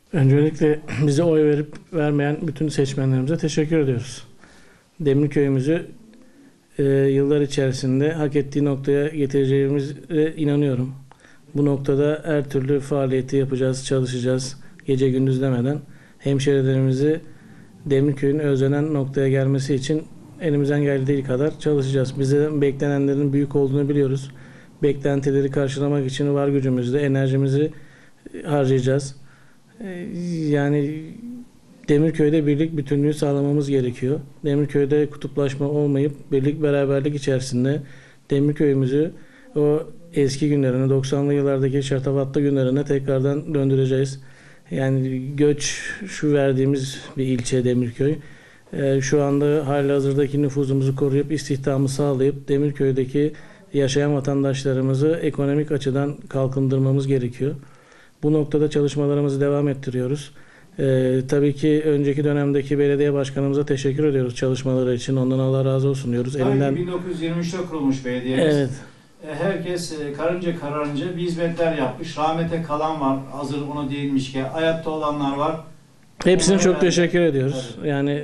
Öncelikle bize oy verip vermeyen bütün seçmenlerimize teşekkür ediyoruz. Demirköy'ümüzü yıllar içerisinde hak ettiği noktaya getireceğimize inanıyorum. Bu noktada her türlü faaliyeti yapacağız, çalışacağız gece gündüz demeden. Hemşehrilerimizi Demirköy'ün özlenen noktaya gelmesi için elimizden geldiği kadar çalışacağız. Bize beklenenlerin büyük olduğunu biliyoruz. Beklentileri karşılamak için var gücümüzle enerjimizi harcayacağız. Yani Demirköy'de birlik bütünlüğü sağlamamız gerekiyor. Demirköy'de kutuplaşma olmayıp birlik beraberlik içerisinde Demirköy'ümüzü o eski günlerine, 90'lı yıllardaki şatafatlı günlerine tekrardan döndüreceğiz. Yani göç şu verdiğimiz bir ilçe Demirköy. Şu anda halihazırdaki nüfusumuzu koruyup istihdamı sağlayıp Demirköy'deki yaşayan vatandaşlarımızı ekonomik açıdan kalkındırmamız gerekiyor. Bu noktada çalışmalarımızı devam ettiriyoruz. Tabii ki önceki dönemdeki belediye başkanımıza teşekkür ediyoruz çalışmaları için. Ondan Allah razı olsun diyoruz. Tabii 1923'te kurulmuş belediyemiz. Evet. Herkes karınca kararınca bir hizmetler yapmış. Rahmete kalan var. Hazır onu değilmiş ki. Hayatta olanlar var. Hepsine çok teşekkür ediyoruz. Evet. Yani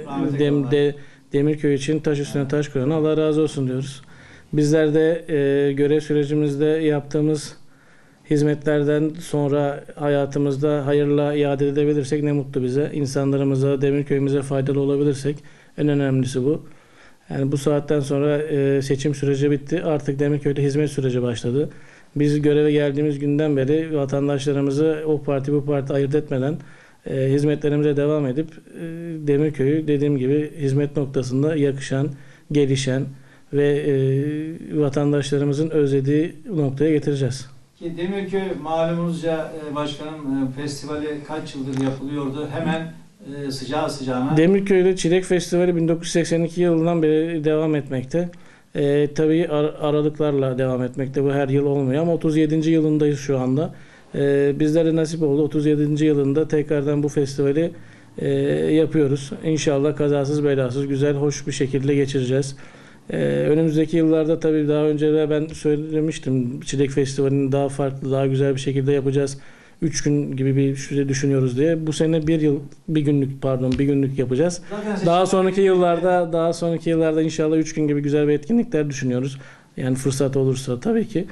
Demirköy için taş üstüne taş koyan Allah razı olsun diyoruz. Bizler de görev sürecimizde yaptığımız hizmetlerden sonra hayatımızda hayırla iade edebilirsek ne mutlu bize. İnsanlarımıza, Demirköy'ümüze faydalı olabilirsek en önemlisi bu. Yani bu saatten sonra seçim süreci bitti. Artık Demirköy'de hizmet süreci başladı. Biz göreve geldiğimiz günden beri vatandaşlarımızı o parti bu parti ayırt etmeden hizmetlerimize devam edip Demirköy'ü dediğim gibi hizmet noktasında yakışan, gelişen ve vatandaşlarımızın özlediği noktaya getireceğiz. Ki Demirköy malumunuzca başkanım festivali kaç yıldır yapılıyordu. Hemen sıcağı sıcağına. Demirköy'de Çilek Festivali 1982 yılından beri devam etmekte. Tabii aralıklarla devam etmekte. Bu her yıl olmuyor ama 37. yılındayız şu anda. Bizlere nasip oldu. 37. yılında tekrardan bu festivali yapıyoruz. İnşallah kazasız belasız güzel, hoş bir şekilde geçireceğiz. Önümüzdeki yıllarda tabii daha önce de ben söylemiştim. Çilek Festivali'ni daha farklı, daha güzel bir şekilde yapacağız. 3 gün gibi bir süre düşünüyoruz diye. Bu sene bir günlük yapacağız. Daha sonraki yıllarda inşallah 3 gün gibi güzel bir etkinlikler düşünüyoruz. Yani fırsat olursa tabii ki.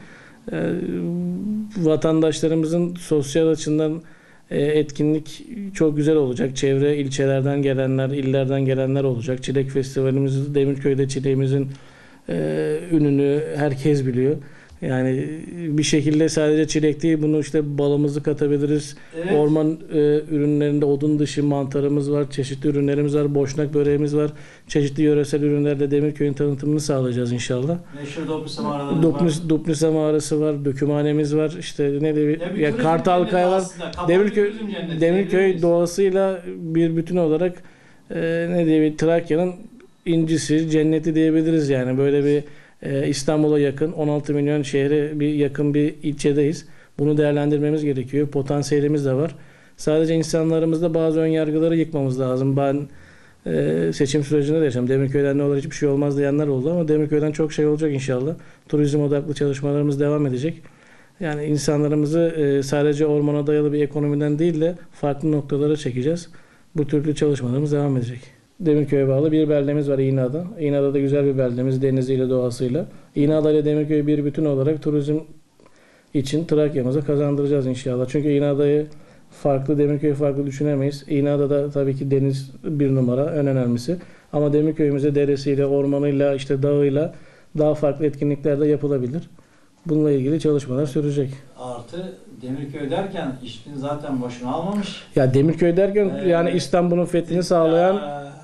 Vatandaşlarımızın sosyal açıdan etkinlik çok güzel olacak. Çevre ilçelerden gelenler, illerden gelenler olacak. Çilek Festivalimiz, Demirköy'de çileğimizin ününü herkes biliyor. Yani bir şekilde sadece çilek değil, bunu işte balımızı katabiliriz. Evet. Orman ürünlerinde odun dışı mantarımız var, çeşitli ürünlerimiz var, boşnak böreğimiz var. Çeşitli yöresel ürünlerle Demirköy'ün tanıtımını sağlayacağız inşallah. Meşhur Doplusa mağaraları var. Doplusa mağarası var, dökümhanemiz var. İşte ne de ya Kartalkaya var. Demirköy doğasıyla bir bütün olarak ne diye Trakya'nın incisi, cenneti diyebiliriz yani. Böyle bir İstanbul'a yakın 16 milyon şehre yakın bir ilçedeyiz. Bunu değerlendirmemiz gerekiyor. Potansiyelimiz de var. Sadece insanlarımızda bazı ön yargıları yıkmamız lazım. Ben seçim sürecinde de yaşadım. Demirköy'den ne olur hiçbir şey olmaz diyenler oldu ama Demirköy'den çok şey olacak inşallah. Turizm odaklı çalışmalarımız devam edecek. Yani insanlarımızı sadece ormana dayalı bir ekonomiden değil de farklı noktalara çekeceğiz. Bu türlü çalışmalarımız devam edecek. Demirköy'e bağlı bir beldemiz var İğneada. İğneada da güzel bir beldemiz deniziyle doğasıyla. İğneada ile Demirköy'ü bir bütün olarak turizm için Trakya'mıza kazandıracağız inşallah. Çünkü İğneada'yı farklı, Demirköy'ü farklı düşünemeyiz. İğneada'da tabii ki deniz bir numara, en önemlisi. Ama Demirköy'ümüzde deresiyle, ormanıyla, işte dağıyla daha farklı etkinlikler de yapılabilir. Bununla ilgili çalışmalar sürecek. Artı Demirköy derken işini zaten boşuna almamış. Ya Demirköy derken yani İstanbul'un fethini sağlayan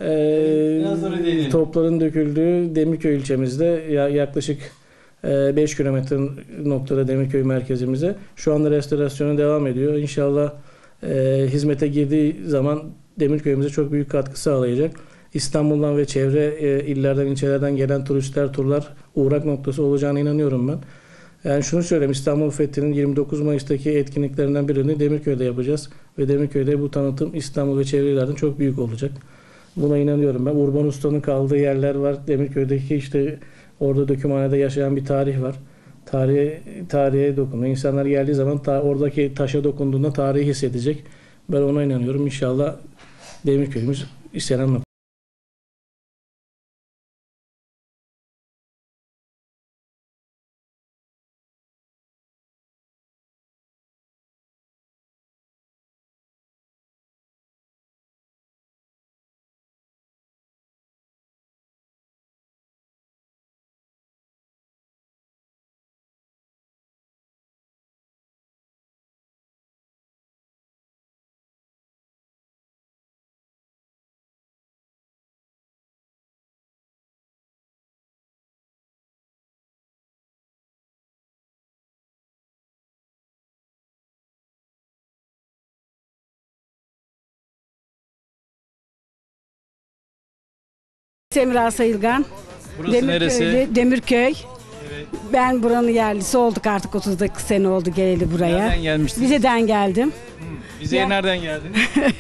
topların döküldüğü Demirköy ilçemizde yaklaşık 5 kilometre noktada Demirköy merkezimize. Şu anda restorasyonu devam ediyor. İnşallah hizmete girdiği zaman Demirköy'ümüze çok büyük katkı sağlayacak. İstanbul'dan ve çevre illerden, ilçelerden gelen turistler, turlar uğrak noktası olacağına inanıyorum ben. Yani şunu söyleyeyim, İstanbul Fethi'nin 29 Mayıs'taki etkinliklerinden birini Demirköy'de yapacağız. Ve Demirköy'de bu tanıtım İstanbul ve çevrelerden çok büyük olacak. Buna inanıyorum ben. Urban Usta'nın kaldığı yerler var. Demirköy'deki işte orada dökümhanede yaşayan bir tarih var. Tarihe dokunuyor. İnsanlar geldiği zaman oradaki taşa dokunduğunda tarihi hissedecek. Ben ona inanıyorum. İnşallah Demirköy'ümüz istenen nokta. Semra Sayılgan. Burası neresi? Demirköy. Evet. Ben buranın yerlisi olduk artık 30 sene oldu geleli buraya. Nereden gelmiştiniz? Vize'den geldim. Vize'ye Ya. nereden geldiniz?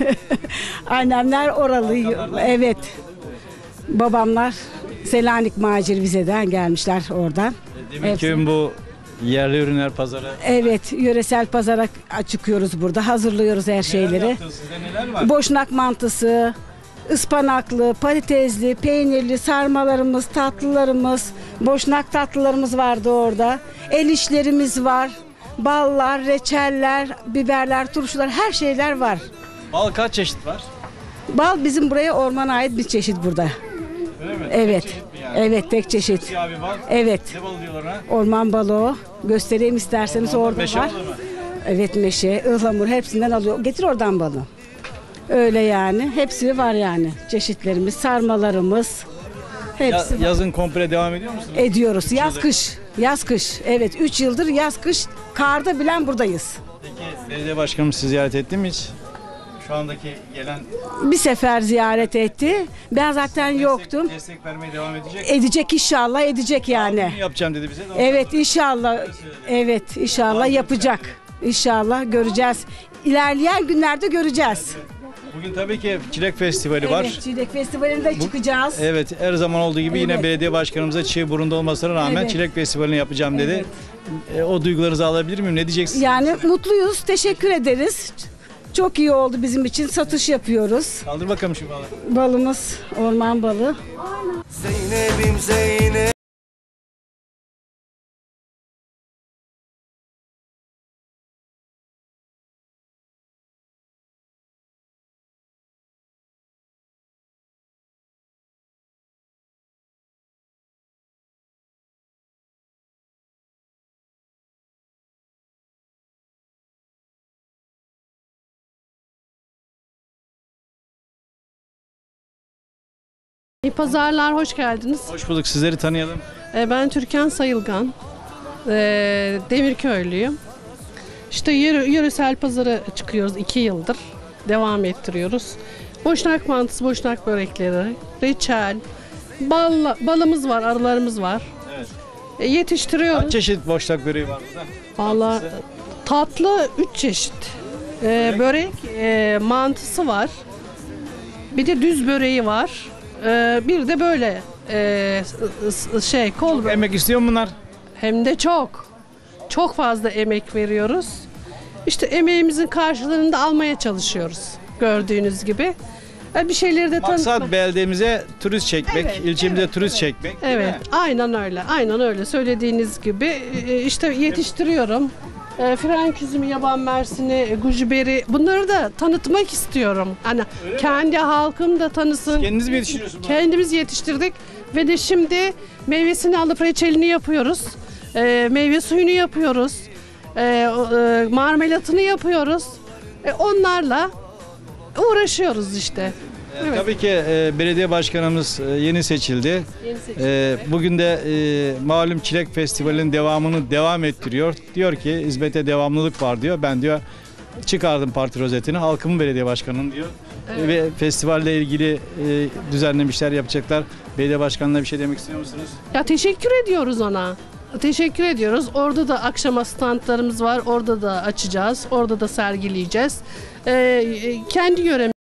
Annemler oralı. Balkanlardan. Evet. Babamlar Selanik Macir Vize'den gelmişler oradan. Demirköy'ün bu yerli ürünler pazarı. Evet, yöresel pazara çıkıyoruz burada. Hazırlıyoruz her Neler şeyleri. yaptınız? Sizde neler var? Boşnak mantısı, ıspanaklı, patatesli, peynirli sarmalarımız, tatlılarımız, boşnak tatlılarımız vardı orada. El işlerimiz var. Ballar, reçeller, biberler, turşular her şeyler var. Bal kaç çeşit var? Bal bizim buraya ormana ait bir çeşit burada. Öyle mi? Evet. Tek çeşit mi yani? Evet, tek çeşit. Siyah bir bal. Evet. Ne balı diyorlar ha? Orman balığı. Göstereyim isterseniz Ormanda orada meşe var. balı mı? Evet, meşe, ıhlamur hepsinden alıyor. Getir oradan balı. Öyle yani. Hepsi var yani. Çeşitlerimiz, sarmalarımız. Hepsi var. Yazın komple devam ediyor musunuz? Ediyoruz. Yaz yıldır. kış. Yaz kış. Evet 3 yıldır yaz kış karda bilen buradayız. Peki belediye başkanım sizi ziyaret etti mi hiç? Şu andaki gelen Bir sefer ziyaret etti. Ben zaten yoktum. destek vermeye devam edecek. Edecek inşallah edecek yani. Bunu yapacağım dedi bize. de ondan Evet sonra- inşallah. Evet inşallah yapacak. İnşallah göreceğiz. İlerleyen günlerde göreceğiz. Bugün tabii ki Çilek Festivali var. Evet Çilek Festivali'nde çıkacağız. Evet, her zaman olduğu gibi yine Evet. belediye başkanımıza çığ burunda olmasına rağmen Evet. Çilek Festivali'ni yapacağım dedi. O duygularınızı alabilir miyim? Ne diyeceksiniz? Yani mutluyuz. Teşekkür ederiz. Çok iyi oldu bizim için. Satış yapıyoruz. Kaldır bakalım şu balı. Balımız orman balı. Zeynep'im Zeynep. İyi pazarlar, hoş geldiniz. Hoş bulduk. Sizleri tanıyalım. Ben Türkan Sayılgan, Demirköylüyüm. İşte yöresel pazara çıkıyoruz 2 yıldır, devam ettiriyoruz. Boşnak mantısı, boşnak börekleri, reçel, balımız var, arılarımız var. Evet. Yetiştiriyoruz. Kaç çeşit boşnak böreği var burada? Vallahi tatlı 3 çeşit. Börek, mantısı var. Bir de düz böreği var. Bir de böyle kol böreği. Emek istiyor mu bunlar? Hem de çok. Çok fazla emek veriyoruz. İşte emeğimizin karşılığını da almaya çalışıyoruz. Gördüğünüz gibi. Bir şeyleri de Maksat tanıtmak. beldemize turist çekmek, Evet, ilçemize evet, turist çekmek. değil Evet, mi? aynen öyle. Aynen öyle. Söylediğiniz gibi işte yetiştiriyorum. Frenk üzümü, yaban mersini, gujiberi bunları da tanıtmak istiyorum. Hani kendi halkım da tanısın. Kendiniz mi yetiştiriyorsunuz? Kendimiz yetiştirdik ve de şimdi meyvesini alıp reçelini yapıyoruz. Meyve suyunu yapıyoruz. Marmelatını yapıyoruz. Onlarla uğraşıyoruz işte. Evet. Tabii ki belediye başkanımız yeni seçildi. Yeni seçim. Bugün de malum Çilek Festivali'nin devamını devam ettiriyor. Diyor ki hizmete devamlılık var diyor. Ben diyor çıkardım parti rozetini halkımın belediye başkanının diyor. Ve festivalle ilgili düzenlemişler yapacaklar. Belediye başkanına bir şey demek istiyor musunuz? Ya teşekkür ediyoruz ona. Teşekkür ediyoruz. Orada da akşama standlarımız var. Orada da açacağız. Orada da sergileyeceğiz. Kendi yöremiz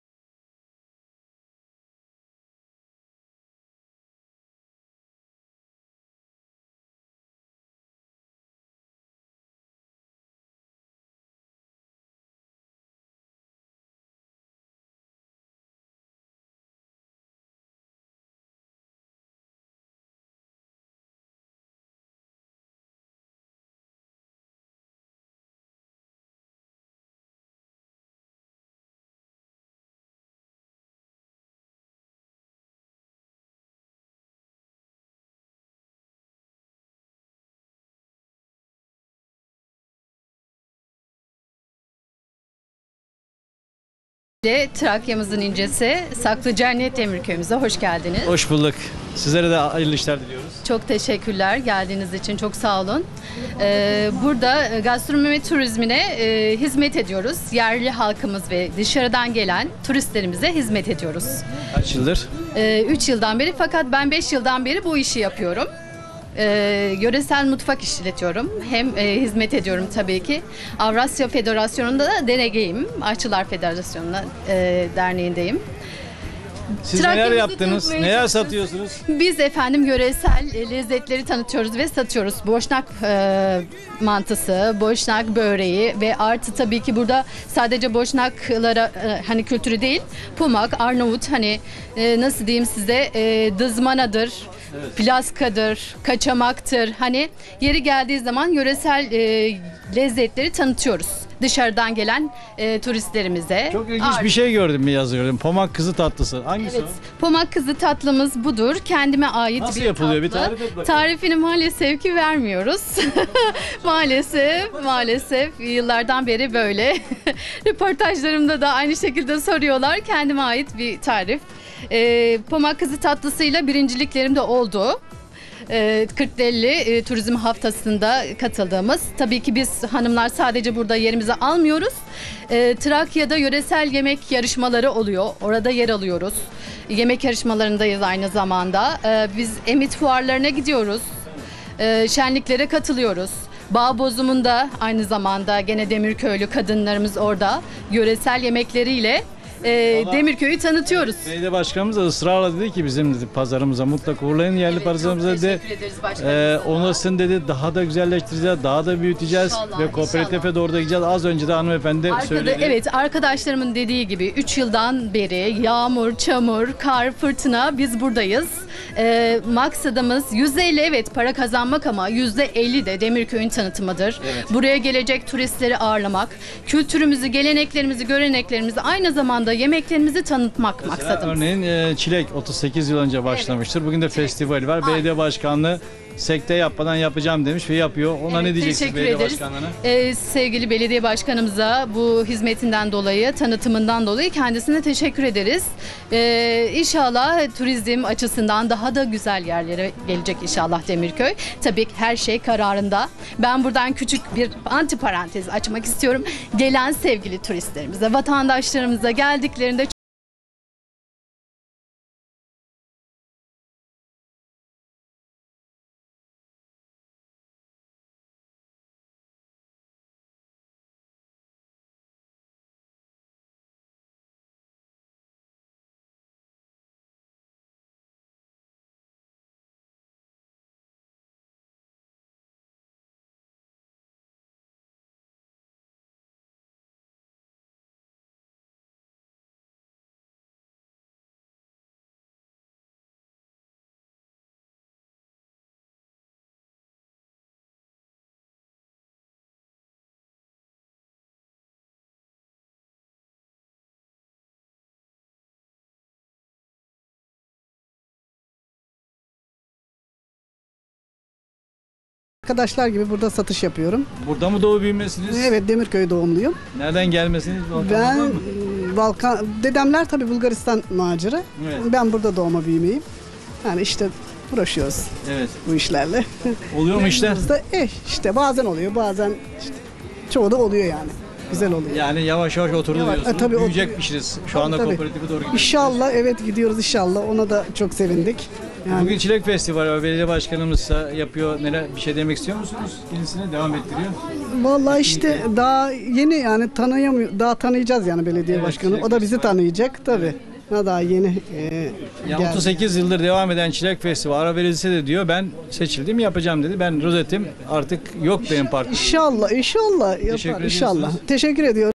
Trakya'mızın incesi Saklı Cennet Demirköy'ümüze hoş geldiniz. Hoş bulduk. Sizlere de hayırlı işler diliyoruz. Çok teşekkürler geldiğiniz için, çok sağ olun. Burada gastronomi ve turizmine hizmet ediyoruz. Yerli halkımız ve dışarıdan gelen turistlerimize hizmet ediyoruz. Kaç yıldır? 3 yıldan beri, fakat ben 5 yıldan beri bu işi yapıyorum. Yöresel mutfak işletiyorum. Hem hizmet ediyorum tabii ki. Avrasya Federasyonu'nda da delegeyim. Aşçılar Federasyonu'na derneğindeyim. Siz neler Trakya'mızı yaptınız? tanıtmaya Neler çalışıyoruz. satıyorsunuz? Biz efendim yöresel lezzetleri tanıtıyoruz ve satıyoruz. Boşnak mantısı, boşnak böreği ve artı tabii ki burada sadece boşnaklara hani kültürü değil, Pumak, Arnavut, hani nasıl diyeyim size, dızmanadır, plaskadır, kaçamaktır. Hani yeri geldiği zaman yöresel lezzetleri tanıtıyoruz dışarıdan gelen turistlerimize. Çok ilginç bir şey gördüm, bir yazıyorum. Pomak kızı tatlısı. Hangisi Evet, o? Pomak kızı tatlımız budur. Kendime ait Nasıl bir yapılıyor? Bir tatlı. tarif et bakalım. Tarifini maalesef ki vermiyoruz. maalesef yıllardan beri böyle. Röportajlarımda da aynı şekilde soruyorlar. Kendime ait bir tarif. Pomak kızı tatlısıyla birinciliklerim de oldu. 40-50 turizm haftasında katıldığımız. Tabii ki biz hanımlar sadece burada yerimizi almıyoruz. Trakya'da yöresel yemek yarışmaları oluyor. Orada yer alıyoruz. Yemek yarışmalarındayız aynı zamanda. Biz emit fuarlarına gidiyoruz. Şenliklere katılıyoruz. Bağ bozumunda aynı zamanda gene Demirköylü kadınlarımız orada yöresel yemekleriyle Demirköy'ü tanıtıyoruz. Belediye başkanımız da ısrarla dedi ki bizim dedi, pazarımıza mutlaka uğrayın, yerli Evet, pazarımıza çok dedi. teşekkür ederiz başkanımıza. Onasını dedi daha da güzelleştireceğiz, daha da büyüteceğiz İnşallah, ve kooperatife inşallah. doğru da gideceğiz. Az önce de hanımefendi söyledi. Evet, arkadaşlarımın dediği gibi 3 yıldan beri yağmur, çamur, kar, fırtına biz buradayız. Maksadımız %50 evet para kazanmak ama %50 de Demirköy'ün tanıtımıdır. Evet. Buraya gelecek turistleri ağırlamak, kültürümüzü, geleneklerimizi, göreneklerimizi, aynı zamanda yemeklerimizi tanıtmak Mesela maksadımız. örneğin Çilek 38 yıl önce başlamıştır. Bugün de festivali var. Aynen. Belediye başkanlığı sekte yapmadan yapacağım demiş ve yapıyor. Ona ne diyeceksiniz teşekkür belediye ederiz. başkanlığına? Sevgili belediye başkanımıza bu hizmetinden dolayı, tanıtımından dolayı kendisine teşekkür ederiz. İnşallah turizm açısından daha da güzel yerlere gelecek inşallah Demirköy. Tabii ki her şey kararında. Ben buradan küçük bir antiparantez açmak istiyorum. Gelen sevgili turistlerimize, vatandaşlarımıza geldiklerinde Arkadaşlar gibi burada satış yapıyorum. Burada mı doğu büyümesiniz? Evet, Demirköy doğumluyum. Nereden gelmesiniz? Ben Var mı? dedemler tabii Bulgaristan macırı. Evet. Ben burada doğma büyümeyim. Yani işte uğraşıyoruz Evet. bu işlerle. Oluyor mu işler? Bizde işte bazen oluyor, bazen işte çoğu da oluyor yani. Güzel oluyor. Yani yavaş yavaş oturdu Yavaş, diyorsunuz. tabii Büyüyecekmişiz. Şu anda Tabii. kooperatife doğru gidiyoruz. İnşallah evet gidiyoruz inşallah. Ona da çok sevindik. Yani Bugün Çilek Festivali var. Belediye başkanımız da yapıyor. Neler bir şey demek istiyor musunuz? Kendisine devam ettiriyor. vallahi işte daha yeni yani daha tanıyacağız yani belediye Evet, başkanı. Çilek O da bizi Festivali. tanıyacak tabii. Daha yeni Ya geldi. 38 yıldır devam eden Çilek Festivali ara verilse de diyor ben seçildim yapacağım dedi. Ben rozetim artık yok benim partim. İnşallah yapar Teşekkür inşallah. ediyorsunuz. Teşekkür ediyorum.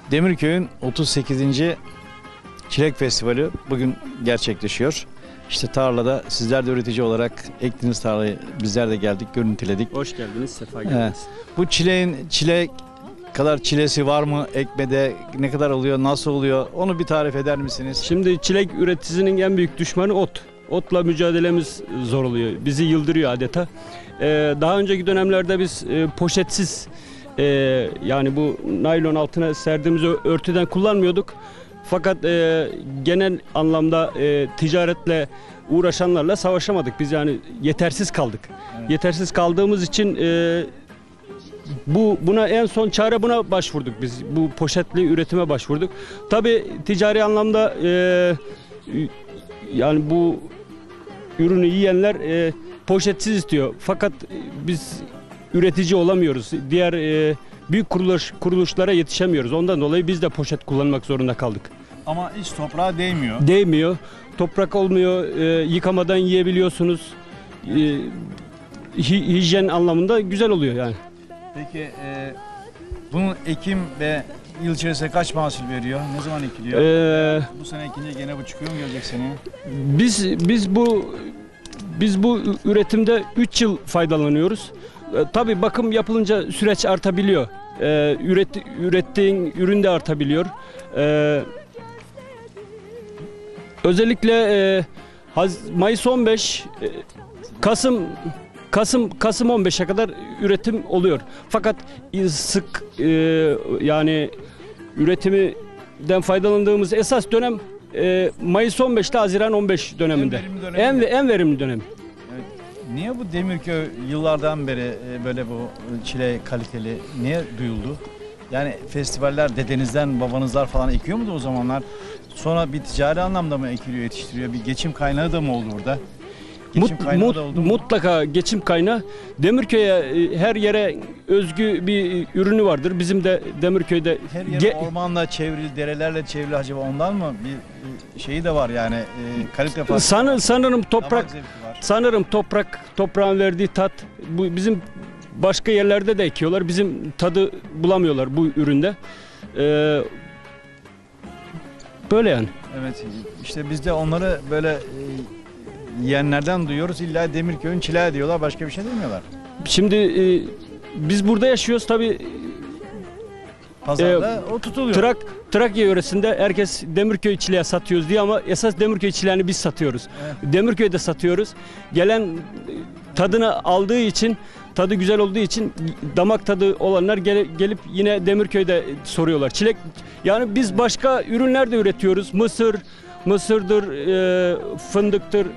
Demirköy'ün 38. Çilek Festivali bugün gerçekleşiyor. İşte tarlada sizler de üretici olarak ektiğiniz tarlayı bizler de geldik, görüntüledik. Hoş geldiniz, sefa geldiniz. Bu çilek kadar çilesi var mı ekmede? Ne kadar oluyor, nasıl oluyor? Onu bir tarif eder misiniz? Şimdi çilek üreticisinin en büyük düşmanı ot. Otla mücadelemiz zor oluyor. Bizi yıldırıyor adeta. Daha önceki dönemlerde biz poşetsiz yani bu naylon altına serdiğimiz örtüden kullanmıyorduk. Fakat genel anlamda ticaretle uğraşanlarla savaşamadık. Biz yani yetersiz kaldık. Evet. Yetersiz kaldığımız için buna en son çare buna başvurduk biz. Bu poşetli üretime başvurduk. Tabii ticari anlamda yani bu ürünü yiyenler poşetsiz istiyor. Fakat biz üretici olamıyoruz. Diğer büyük kuruluşlara yetişemiyoruz. Ondan dolayı biz de poşet kullanmak zorunda kaldık. Ama hiç toprağa değmiyor. Değmiyor. Toprak olmuyor. Yıkamadan yiyebiliyorsunuz. Hijyen anlamında güzel oluyor yani. Peki bunun ekim ve yıl içerisinde kaç mahsul veriyor? Ne zaman ekiliyor? Bu sene ekince gene bu çıkıyor mu gelecek sene? Biz bu üretimde 3 yıl faydalanıyoruz. Tabii bakım yapılınca süreç artabiliyor. Ürettiğin ürün de artabiliyor. Özellikle Mayıs 15, Kasım 15'e kadar üretim oluyor. Fakat sık yani üretimden faydalandığımız esas dönem Mayıs 15 ile Haziran 15 döneminde. En verimli dönem. Evet. Niye bu Demirköy yıllardan beri böyle bu çile kaliteli niye duyuldu? Yani festivaller dedenizden, babanızlar falan ekiyor muydu o zamanlar? Sonra bir ticari anlamda mı ekiliyor, yetiştiriyor? Bir geçim kaynağı da mı oldu orada? Geçim kaynağı da oldu mu? Mutlaka geçim kaynağı. Demirköy'e her yere özgü bir ürünü vardır. Bizim de Demirköy'de Her yer ormanla çevrili, derelerle çevrili, acaba ondan mı bir şeyi de var yani kalite farkı? Sanırım toprağın verdiği tat, bu bizim başka yerlerde de ekiyorlar. Bizim tadı bulamıyorlar bu üründe. Böyle yani. Evet, işte biz de onları böyle yiyenlerden duyuyoruz. İlla Demirköy'ün çileği diyorlar, başka bir şey demiyorlar. Şimdi biz burada yaşıyoruz tabii. Pazarda o tutuluyor. Trakya yöresinde herkes Demirköy çileği satıyoruz diye, ama esas Demirköy çileğini biz satıyoruz. Evet. Demirköy'de satıyoruz. Gelen tadını aldığı için, tadı güzel olduğu için damak tadı olanlar gelip yine Demirköy'de soruyorlar. Çilek, yani biz başka ürünler de üretiyoruz. Mısırdır, fındıktır,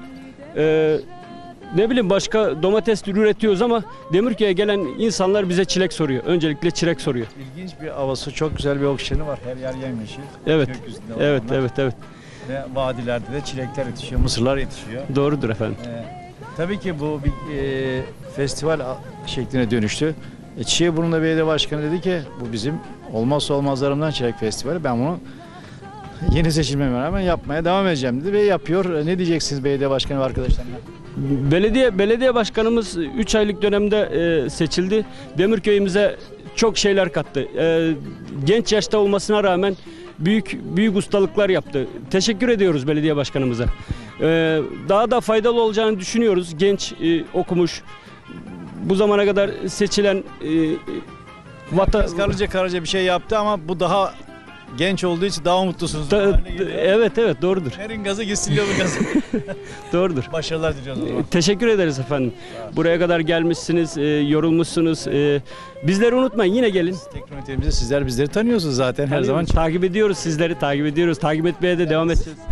ne bileyim başka domates üretiyoruz, ama Demirköy'e gelen insanlar bize çilek soruyor. Öncelikle çilek soruyor. İlginç bir havası, çok güzel bir oksijeni var. Her yer yemyeşil. Evet. Evet. Ve vadilerde de çilekler yetişiyor, mısırlar yetişiyor. Doğrudur efendim. Tabii ki bu bir festival şekline dönüştü. Çiğburnu'nda belediye başkanı dedi ki bu bizim olmazsa olmazlarımdan Çilek Festivali. Ben bunu yeni seçilmeme rağmen yapmaya devam edeceğim dedi ve yapıyor. Ne diyeceksiniz belediye başkanı ve arkadaşlarına? Belediye başkanımız 3 aylık dönemde seçildi. Demirköy'ümüze çok şeyler kattı. Genç yaşta olmasına rağmen büyük ustalıklar yaptı. Teşekkür ediyoruz belediye başkanımıza. Daha da faydalı olacağını düşünüyoruz. Genç, okumuş, bu zamana kadar seçilen Karaca bir şey yaptı, ama bu daha genç olduğu için daha mutlusunuz. Evet, doğrudur. Verin gazı gitsin yolu gazı. Doğrudur. Başarılar diliyoruz o zaman. Teşekkür ederiz efendim. Buraya kadar gelmişsiniz, yorulmuşsunuz. Bizleri unutmayın, yine gelin. Teknolojimizde sizler bizleri tanıyorsunuz zaten her zaman. Takip ediyoruz sizleri, takip ediyoruz. Takip etmeye de devam edeceğiz.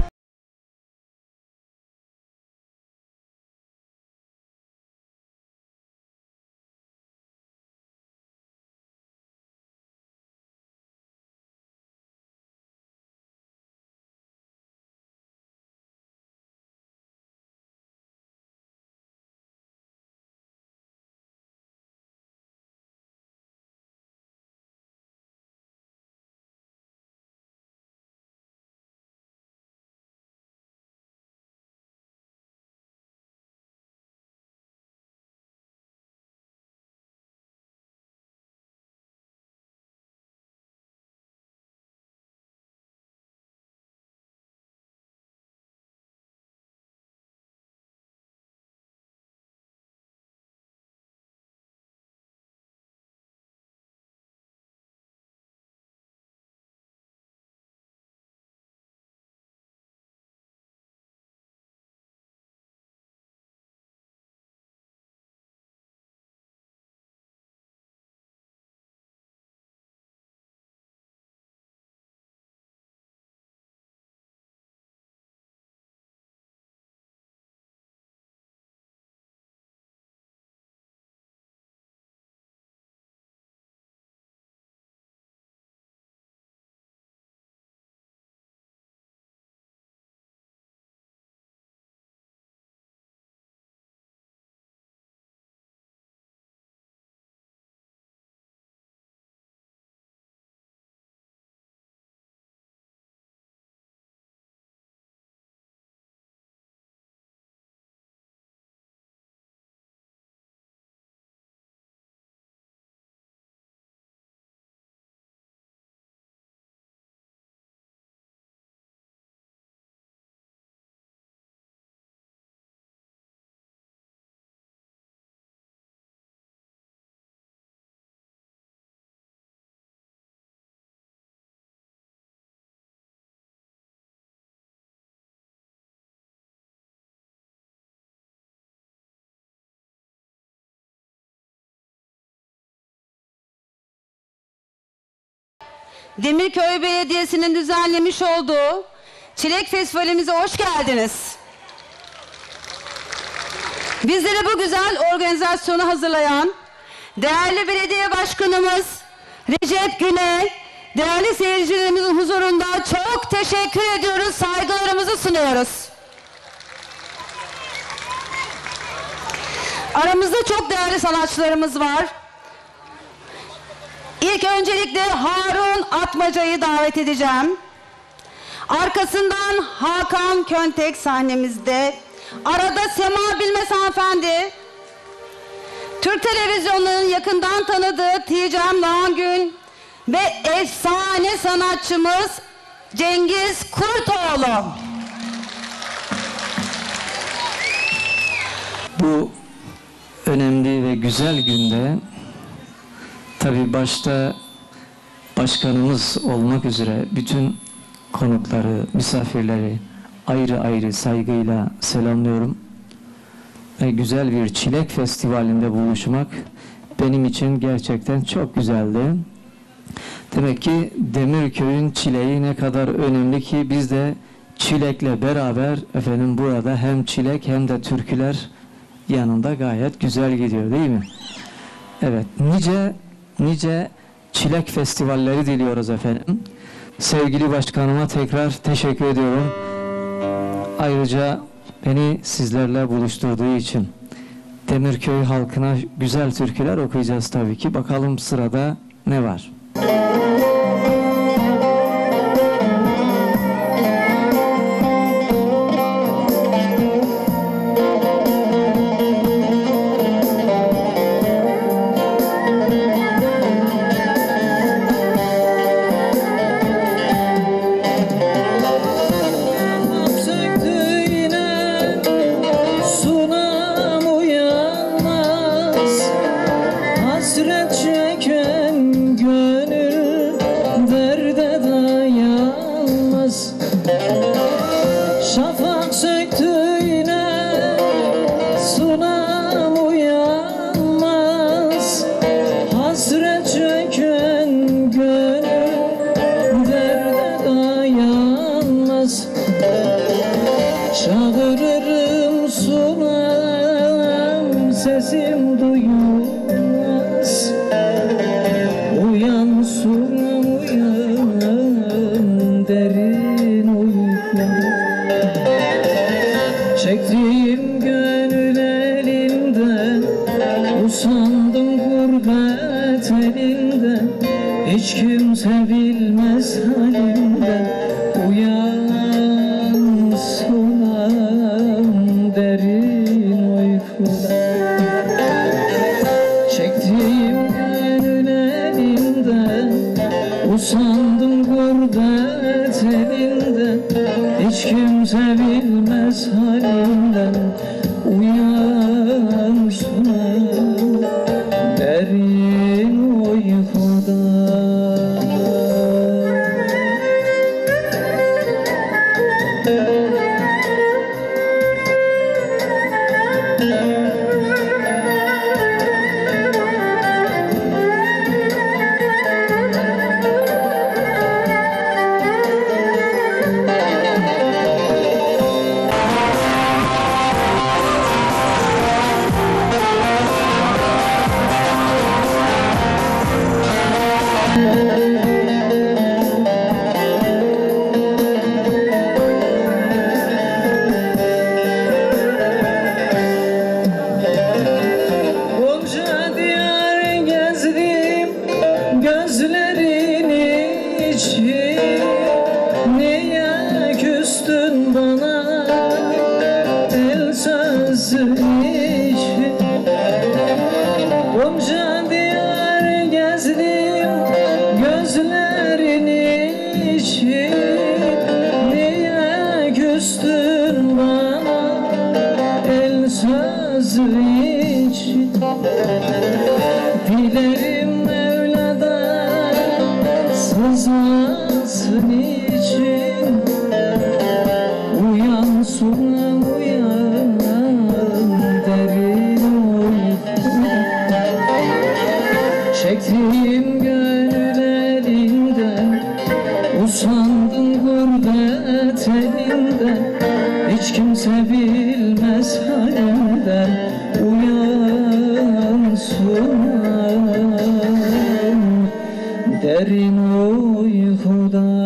Demirköy Belediyesi'nin düzenlemiş olduğu Çilek Festivalimize hoş geldiniz. Bizlere bu güzel organizasyonu hazırlayan değerli belediye başkanımız Recep Gün'e, değerli seyircilerimizin huzurunda çok teşekkür ediyoruz, saygılarımızı sunuyoruz. Aramızda çok değerli sanatçılarımız var. İlk öncelikle Harun Atmaca'yı davet edeceğim. Arkasından Hakan Köntek sahnemizde. Arada Sema Bilmez hanımefendi. Türk televizyonunun yakından tanıdığı Ticem Doğangün ve efsane sanatçımız Cengiz Kurtoğlu. Bu önemli ve güzel günde tabii başta başkanımız olmak üzere bütün konukları, misafirleri ayrı ayrı saygıyla selamlıyorum. Ve güzel bir çilek festivalinde buluşmak benim için gerçekten çok güzeldi. Demek ki Demirköy'ün çileği ne kadar önemli ki biz de çilekle beraber efendim burada hem çilek hem de türküler yanında gayet güzel gidiyor değil mi? Evet, nice çilek festivalleri diliyoruz efendim. Sevgili başkanıma tekrar teşekkür ediyorum. Ayrıca beni sizlerle buluşturduğu için. Demirköy halkına güzel türküler okuyacağız tabii ki. Bakalım sırada ne var? Çağırırım sunam sesim duyulmaz. Uyan sunam uyan derin uykum. Çektiğim gönül elinden, usandım gurbet elinden. Hiç kimse bilmez halimden. Uyan sunam derin uykudan. Çektiğim gönül elinden, usandım gurbet elinden. Hiç kimse bilmez halimden. Uyan sunam derin uykudan. Dilerim Mevla'dan sızmasın için. Uyan sunam uyan derin uykudan. Çektiğim gönül elinden, Usandın gurbet elinde, hiç kimse bilmez halinden. Uyansın derin uykudan.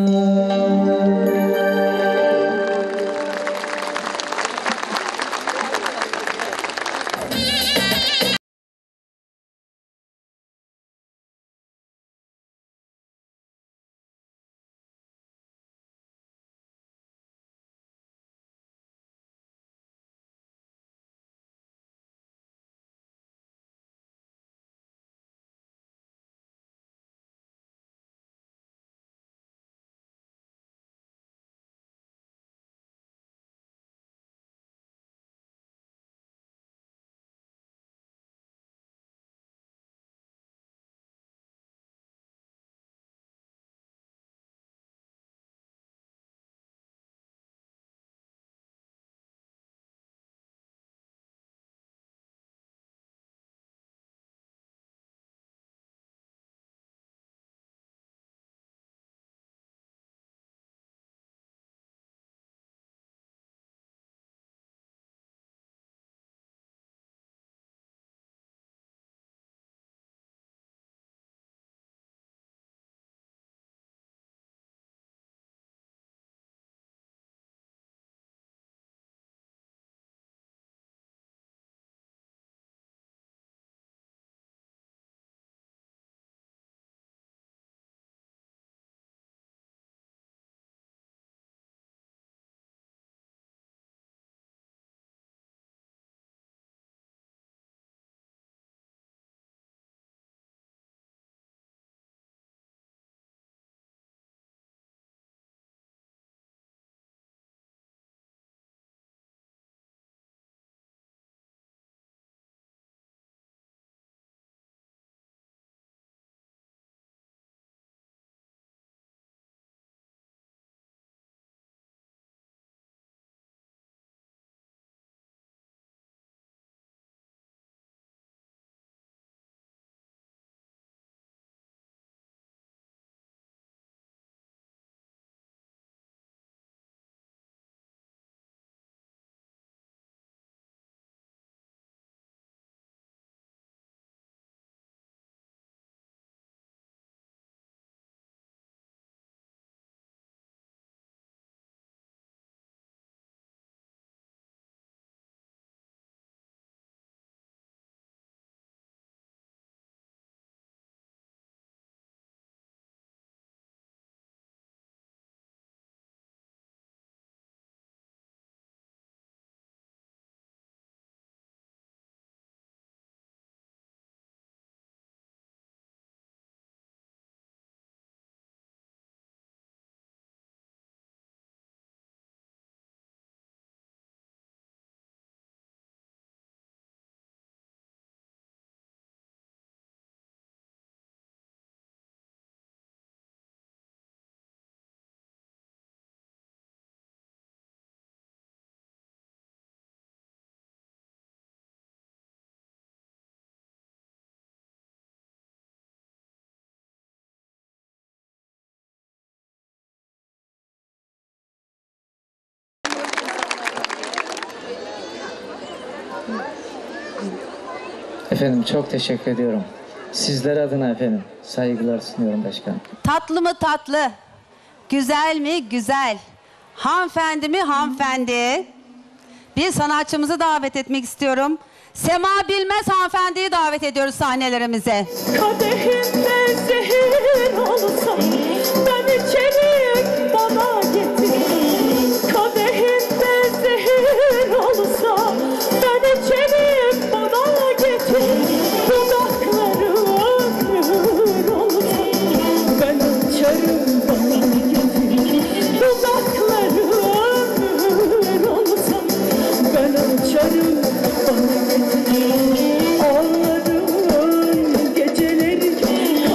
Efendim çok teşekkür ediyorum. Sizler adına efendim saygılar sunuyorum başkanım. Tatlı mı tatlı? Güzel mi? Güzel. Hanımefendi mi? Hanımefendi. Bir sanatçımızı davet etmek istiyorum. Sema Bilmez hanımefendiyi davet ediyoruz sahnelerimize. Kadehimde zehir olsa ben içerim bana getir. Kadehimde zehir olsa ben içerim bana getir. Dudakları ömür olsa ben açarım bana getir. Dudakları ömür olsa ben açarım bana getir. Ağlarım geceleri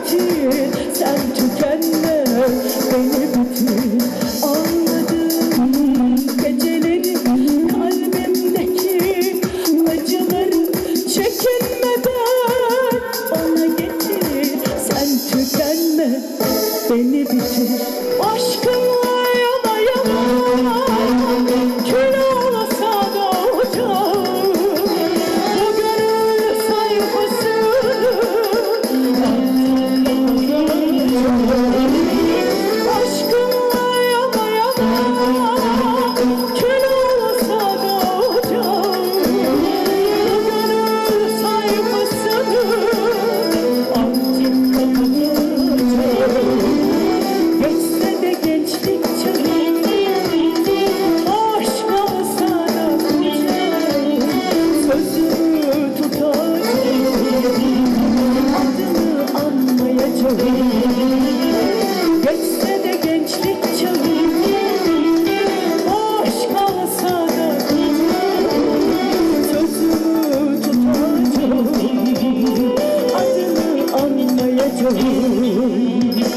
getir, sen tükenme, beni bitir. Anladım geceleri, kalbimdeki acıları, çekinmeden bana getir, sen tükenme, beni bitir. Aşkımla yana yana, kül olsa da ocağım, bu gönül sayfasını aşkımla yana yana, kül olsa da ocağım, bu gönül sayfasını artık kapatacağım. Geçse de gençlik çağı, aşk alsa da kocam, sözümü tutacağım, adını anmayacağım. Geçse de gençlik çağı, aşk alsa da kocam, sözümü tutacağım, adını anmayacağım.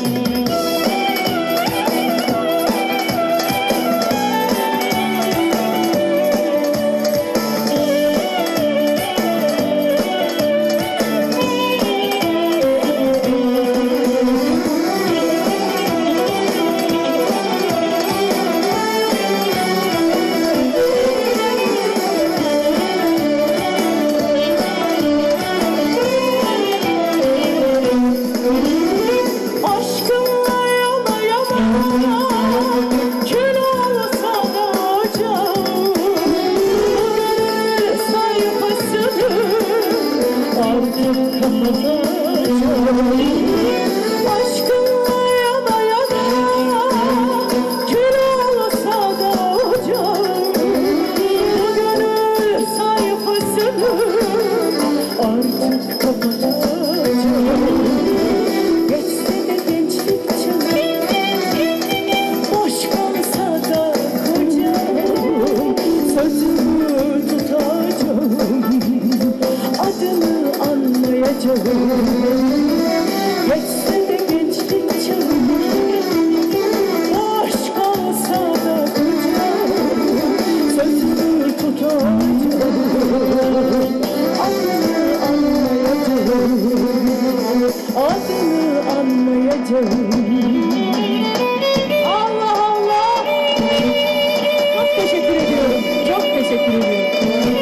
Aşkımla yana yana, kül olsa da ocağım, bu gönül sayfasını artık kapatacağım. Aşkımla yana yana, kül olsa da ocağım, bu gönül sayfasını artık kapatacağım. Geçse de gençlik çağı, boş kalsa da kocam, sözümü tutacağım, adını anmayacağım. Geçse de gençlik çağı, boş kalsa da kocam, sözümü tutacağım, adını anmayacağım, adını anmayacağım. Allah Allah! Çok teşekkür ediyorum. Çok teşekkür ediyorum.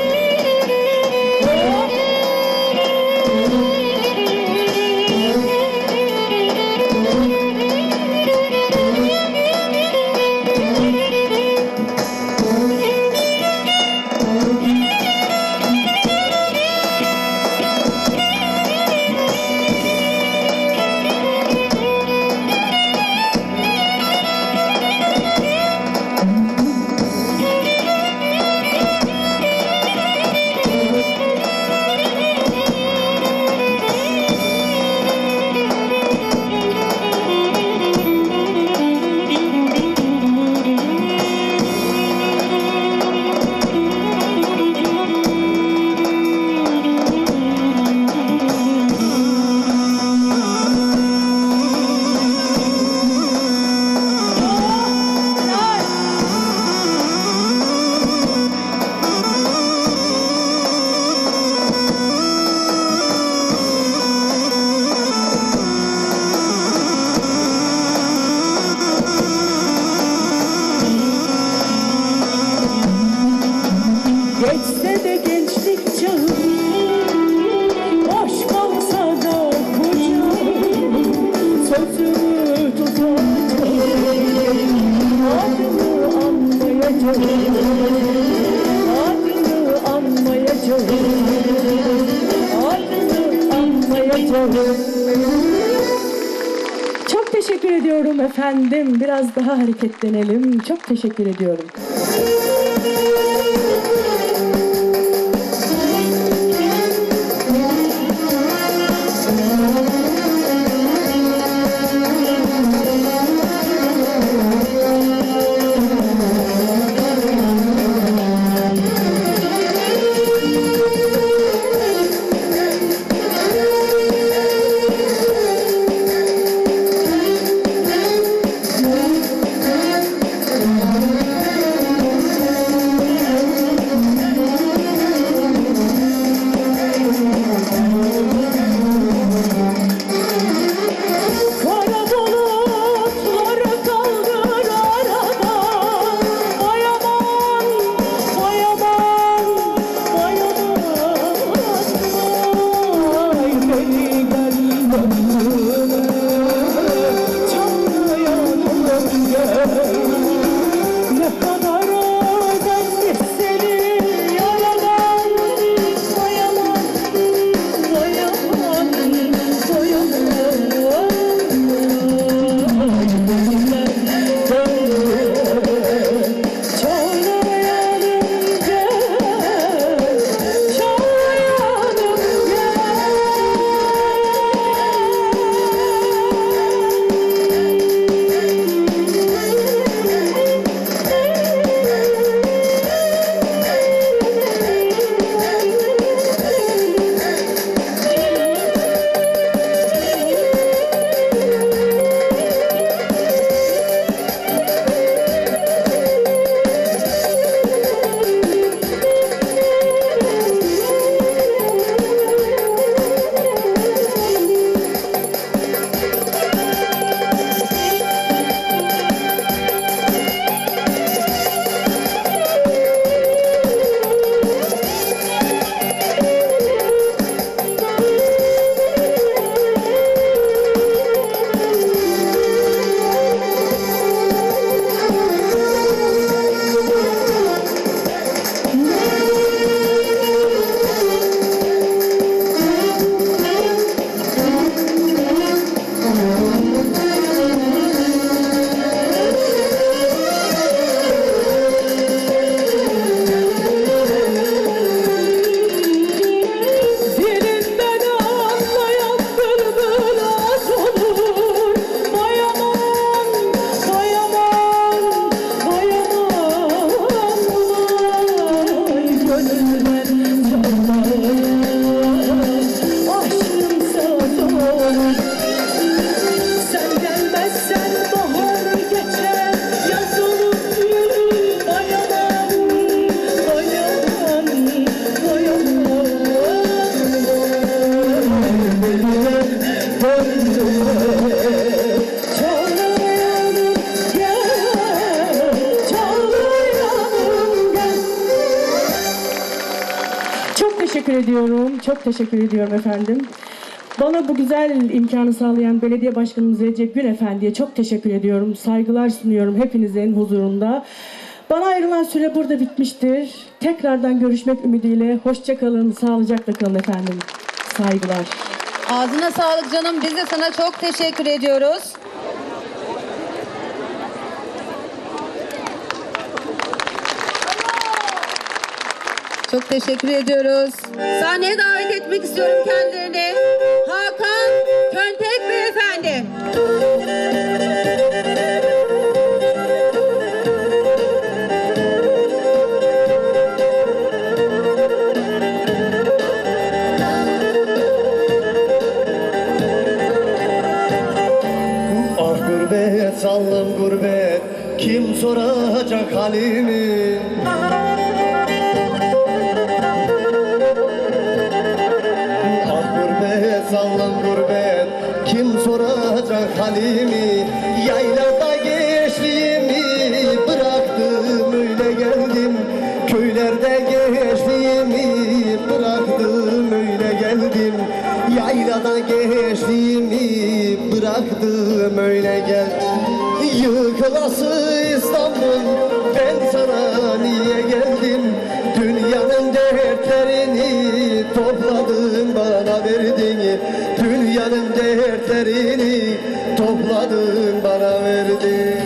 Geçse de gençlik çağı, boş kalsa da kocam, sözümü tutacağım, adını anmayacağım, adını anmayacağım, adını anmayacağım. Çok teşekkür ediyorum efendim. Biraz daha hareketlenelim. Çok teşekkür ediyorum. ediyorum. Çok teşekkür ediyorum efendim. Bana bu güzel imkanı sağlayan belediye başkanımız Recep Gül Efendi'ye çok teşekkür ediyorum. Saygılar sunuyorum hepinizin huzurunda. Bana ayrılan süre burada bitmiştir. Tekrardan görüşmek ümidiyle. Hoşça kalın, sağlıcakla kalın efendim. Saygılar. Ağzına sağlık canım. Biz de sana çok teşekkür ediyoruz. Çok teşekkür ediyoruz. Sahneye davet etmek istiyorum kendilerini. Hakan Köntek Beyefendi. Ah gurbet sallım gurbet, kim soracak halimi? Sallım gurbet, kim soracak halimi? Yaylada gençliğimi bıraktım öyle geldim. Köylerde gençliğimi bıraktım öyle geldim. Yaylada gençliğimi bıraktım öyle geldim. Yıkılası İstanbul, ben sana niye geldim? Dünyanın dertlerini topladın bana verdin. Dünyanın dertlerini topladın bana verdin.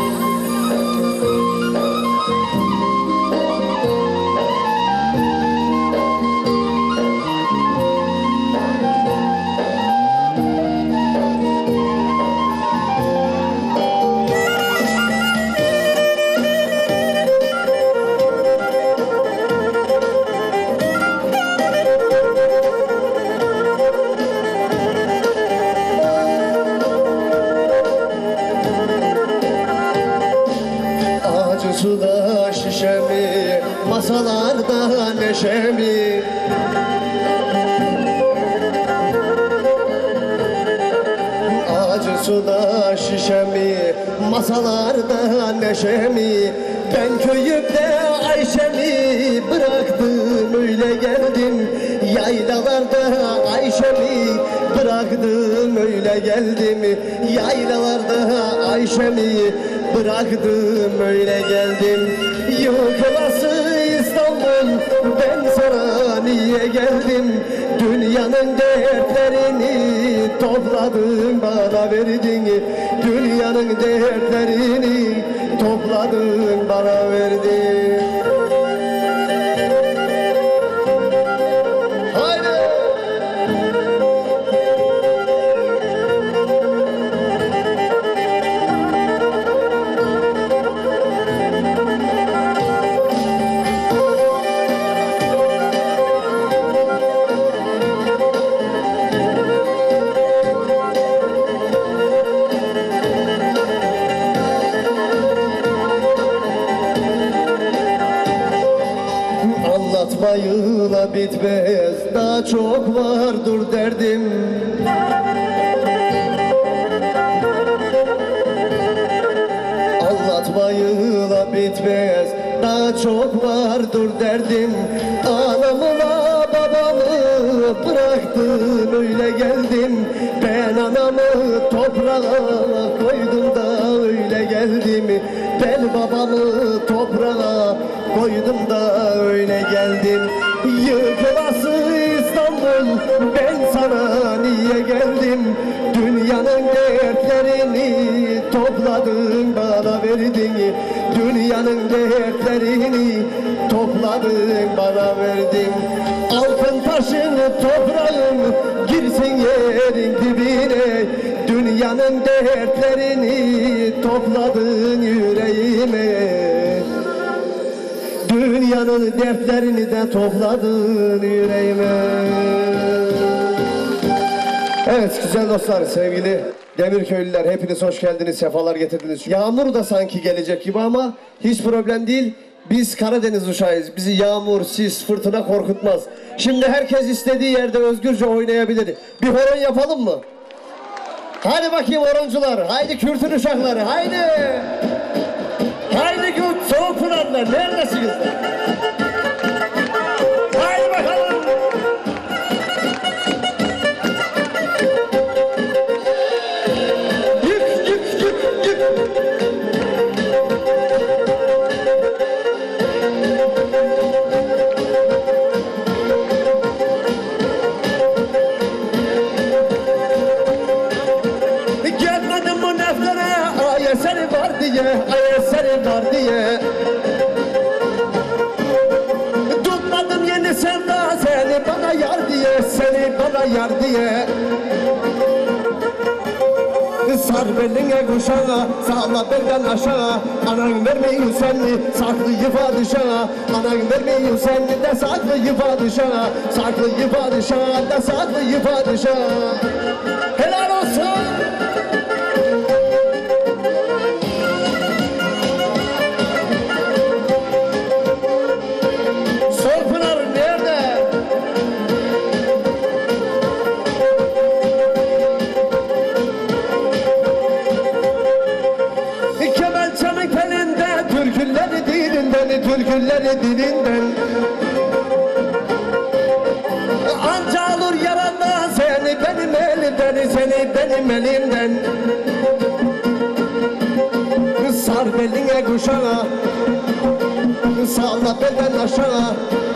Suda şişemi, masalarda neşemi. Acı suda şişemi, masalarda neşemi. Ben köyümde Ayşe'mi bıraktım öyle geldim. Yaylalarda Ayşe'mi bıraktım öyle geldim. Yaylalarda Ayşe'mi bıraktım öyle geldim. Yıkılası İstanbul, ben sana niye geldim? Dünyanın dertlerini topladın bana verdin. Dünyanın dertlerini topladın bana verdin. Anlatmayla bitmez, daha çok vardır derdim. Anlatmayla bitmez, daha çok vardır derdim. Anamla babamı bıraktım öyle geldim. Ben anamı toprağa koydum da öyle geldim. Ben babamı toprağa koydum da öyle geldim. Yıkılası İstanbul, ben sana niye geldim? Dünyanın dertlerini topladın bana verdin. Dünyanın dertlerini topladın bana verdin. Altın taşın toprağın girsin yerin dibine. Dünyanın dertlerini topladın yüreğime. Dünyanın dertlerini de topladın yüreğime. Evet güzel dostlar, sevgili Demirköylüler, hepiniz hoş geldiniz, sefalar getirdiniz. Yağmur da sanki gelecek gibi ama hiç problem değil. Biz Karadeniz uşağıyız. Bizi yağmur, sis, fırtına korkutmaz. Şimdi herkes istediği yerde özgürce oynayabilir. Bir horon yapalım mı? Hadi bakayım horoncular, haydi Kürt'ün uşakları, haydi! Haydi Soğuk Pınarlar, neredesiniz? Haydi bakalım! diye, ay eserim var diye. Tutmadım yeni sevda seni bana yar diye, seni bana yar diye. Sar beline kuşağa, sağla belden aşağı. Anan vermeyin seni, saklıyı padişaha. Anan vermeyin seni de saklıyı padişaha. Saklıyı padişaha da saklıyı padişaha. Helal olsun. Sorpınar nerede? Kemençemin telinde, türküleri dilinden, türküleri dilinden. Anca olur yaranda seni benim elimden, seni benim elimden. Sar beline kuşağa, sağla belden aşağı.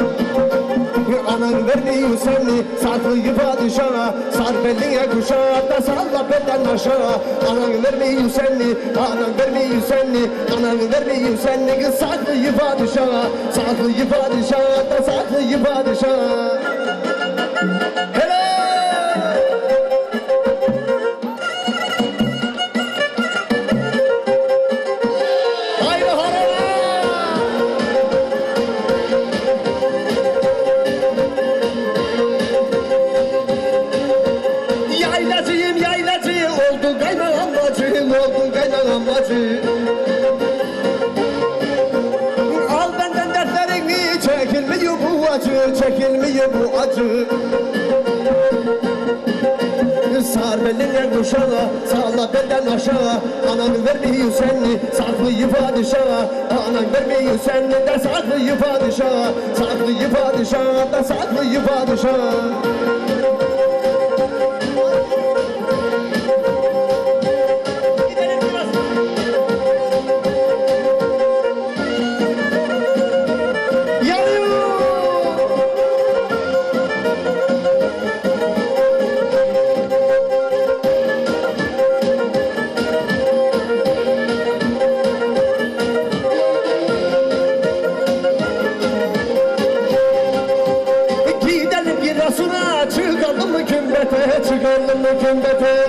Anan vermiyor seni, saklıyı padişaha. Sar beline kuşağa da salla belden aşağı. Anan vermiyor seni, anan vermiyor seni. Anan vermiyor seni, saklıyı padişaha. Saklıyı padişaha da saklıyı padişaha. Helal! Haydi harala! Yaylacıyım yaylacı, oldu kaynağım bacım, oldu kaynağım bacı. Al benden dertlerini, çekilmiyor bu acı, çekilmiyor bu acı. Sar beline kuşağa, sağla belden aşağı. Anan vermiyor seni, saklıyı padişaha. Anan vermiyor seni de saklıyı padişaha. Saklıyı padişaha da saklıyı padişaha. Gidelim biraz. Yanıyor. Gidelim Giresun'a, çıkalım mı kümbete, çıkalım mı kümbete.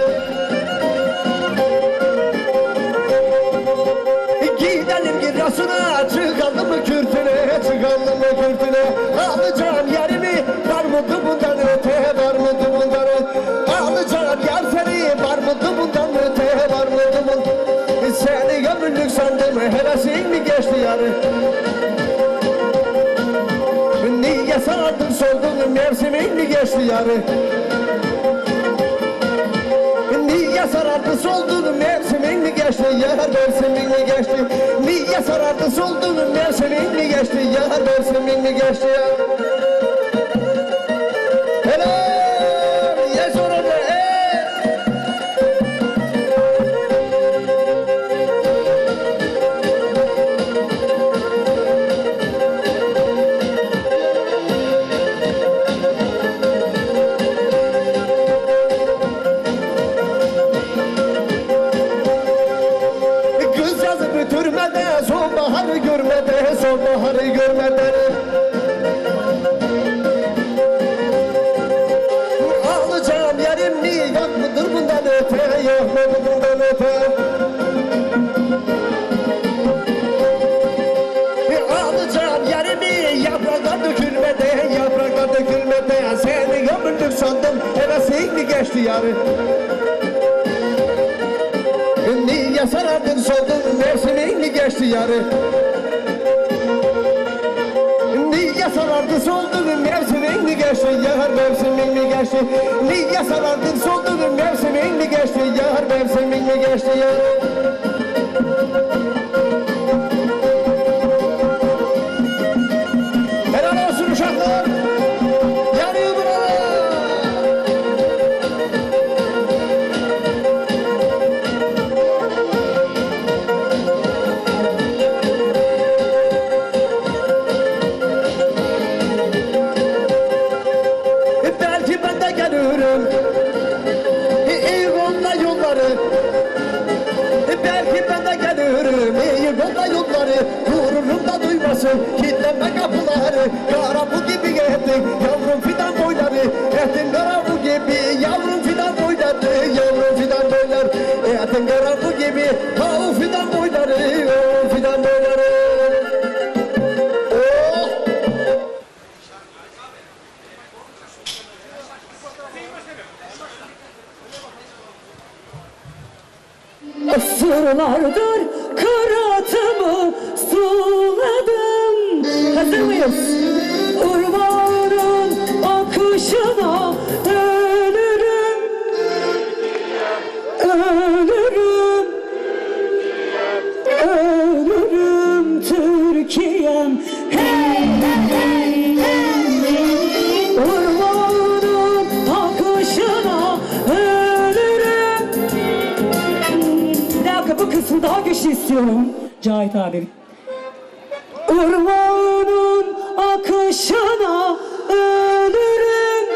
Gidelim Giresun'a, çıkalım mı kürtüne, çıkalım mı kürtüne. Alacağım yerimi, var mıdır bundan öte, var mıdır bundan öte. Alacağım yer seni, var mıdır bundan öte, var mıdır bundan. Seni ömürlük sandım, hevesin mi geçti yarı? Niye sarardın soldun, mevsimin mi geçti yarı? Niye sarardın soldun, mevsimin mi geçti yar, mevsimin mi geçti? Niye sarardın soldun, mevsimin mi geçti yar, mevsimin mi geçti yar? Helal, yes orada, kız yazı bitirmede, sonbaharı görmede, sonbaharı görmede. Alacağım yerim mi, yok mudur bundan öte, yok mudur bundan öte. Alacağım yerimi, yapraklar dökülmede, yapraklar dökülmede. Seni ömürlük sandım, hevesin mi geçti yarı? Niye sarardın soldun, mevsimin mi geçti yarı? Niye sarardın soldun, mevsimin mi geçti yar, mevsimin mi geçti? Niye sarardın soldun, mevsimin mi geçti yar, mevsimin mi geçti yar? Helal olsun uşaklar! Yanıyor buralar! Belki ben de gelirim, iyi yolları. Belki açın, kilitlenme kapıları. Kara bu gibi ettin yavrum fidan boyları. Ettin kara bu gibi yavrum fidan boyları. Yavrum fidan boylar. Ettin kara bu gibi ha fidan boyları. O fidan boyları. Asırlardır kıratımı suladım. Hazır mıyız? Urmanın akışına ölürüm. Ölürüm. Ölürüm Türkiye'm. Hey hey hey. Urmanın akışına ölürüm. Bir dakika, bu kısmı daha güçlü istiyorum Cahit abi. Urmanın akışına ölürüm.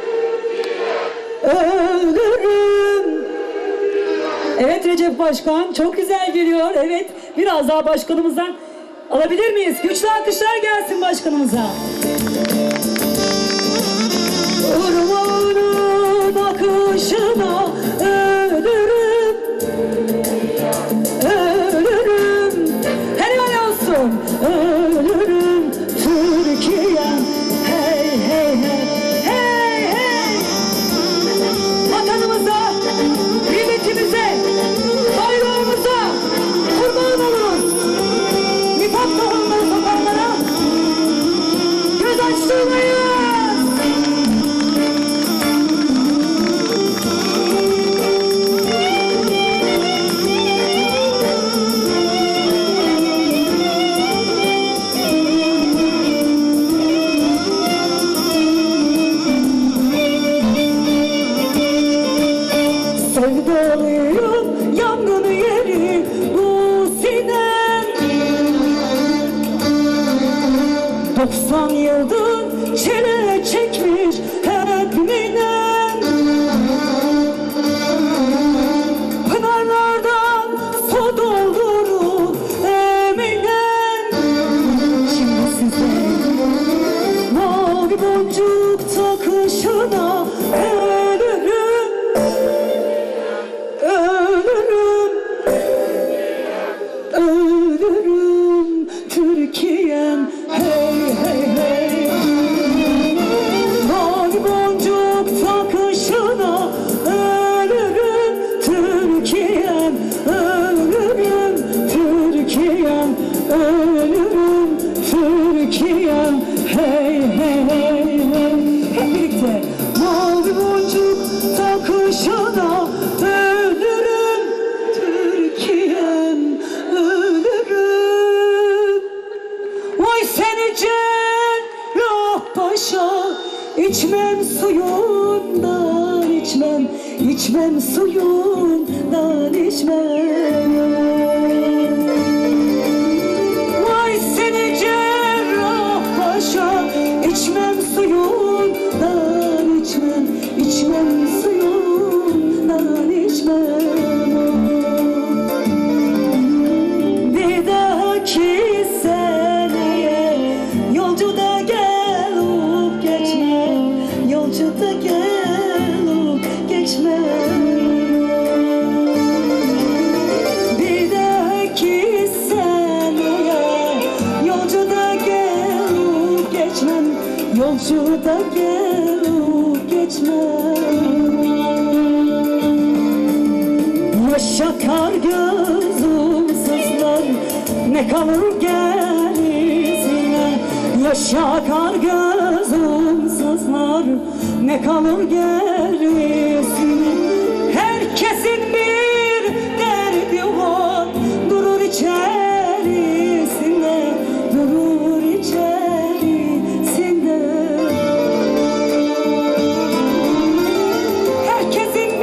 Ölürüm. Evet Recep Başkan çok güzel geliyor. Evet, biraz daha başkanımızdan alabilir miyiz? Güçlü alkışlar gelsin başkanımıza. Urmanın akışına ölürüm. Ölürüm. Helal olsun. Ölürüm Türkiye'm. Hey hey hey. Hey hey. Vatanımıza, milletimize, bayrağımıza kurban oluruz. Nifak tohumları sokanlara göz açtırmayız. Sevdalıyım yangın yeri bu sinem. 90 yıldır çile çekmiş hep minem. Pınarlardan su doldurur eminem. Şimdi size mavi boncuk takışına ölürüm. Ölürüm. Ölürüm Türkiye'm. Hey hey hey. Mavi boncuk takışına ölürüm Türkiye'm. Ölürüm Türkiye'm. Ölürüm Türkiye'm. Hey hey hey hey. Hep birlikte. Mavi boncuk takışına ölürüm Türkiye'm. Ölürüm. Vay seni Cerrah Paşa, içmem suyundan içmem, içmem suyundan içmem. Vay seni Cerrah Paşa, içmem suyundan içmem, içmem suyundan içmem. Bir dahaki seneye yolcu da gelip geçme, yolcu da gelip geçme. Bir dahaki seneye yolcu da gelip geçmem, yolcu da gelip geçmem. Yaşakar gözüm sızlar, ne kalır gerisine. Yaşakar gözüm sızlar, ne kalır gerisine. Herkesin bir derdi var, durur içerisinde, durur içerisinde. Herkesin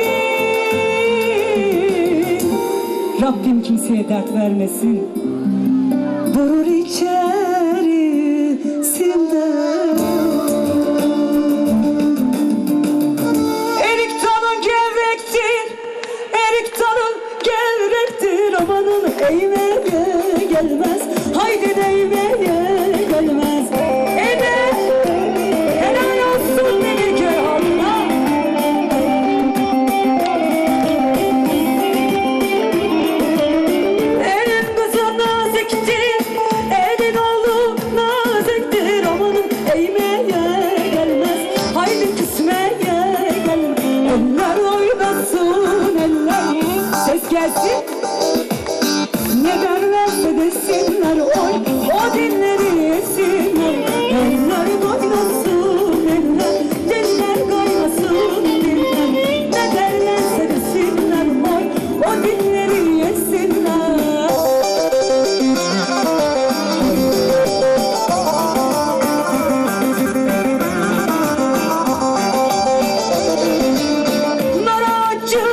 bir, Rabbim kimseye dert vermesin, durur içerisinde. Erik dalın gevrektir, erik dalın gevrektir. Amanın eğmeye gelmez, haydi değmeye desinler oy, o dilleri yesinler. Eller oynasın eller, diller kaynasın diller. Ne derlerse desinler oy, o dilleri yesinler. Nar ağacı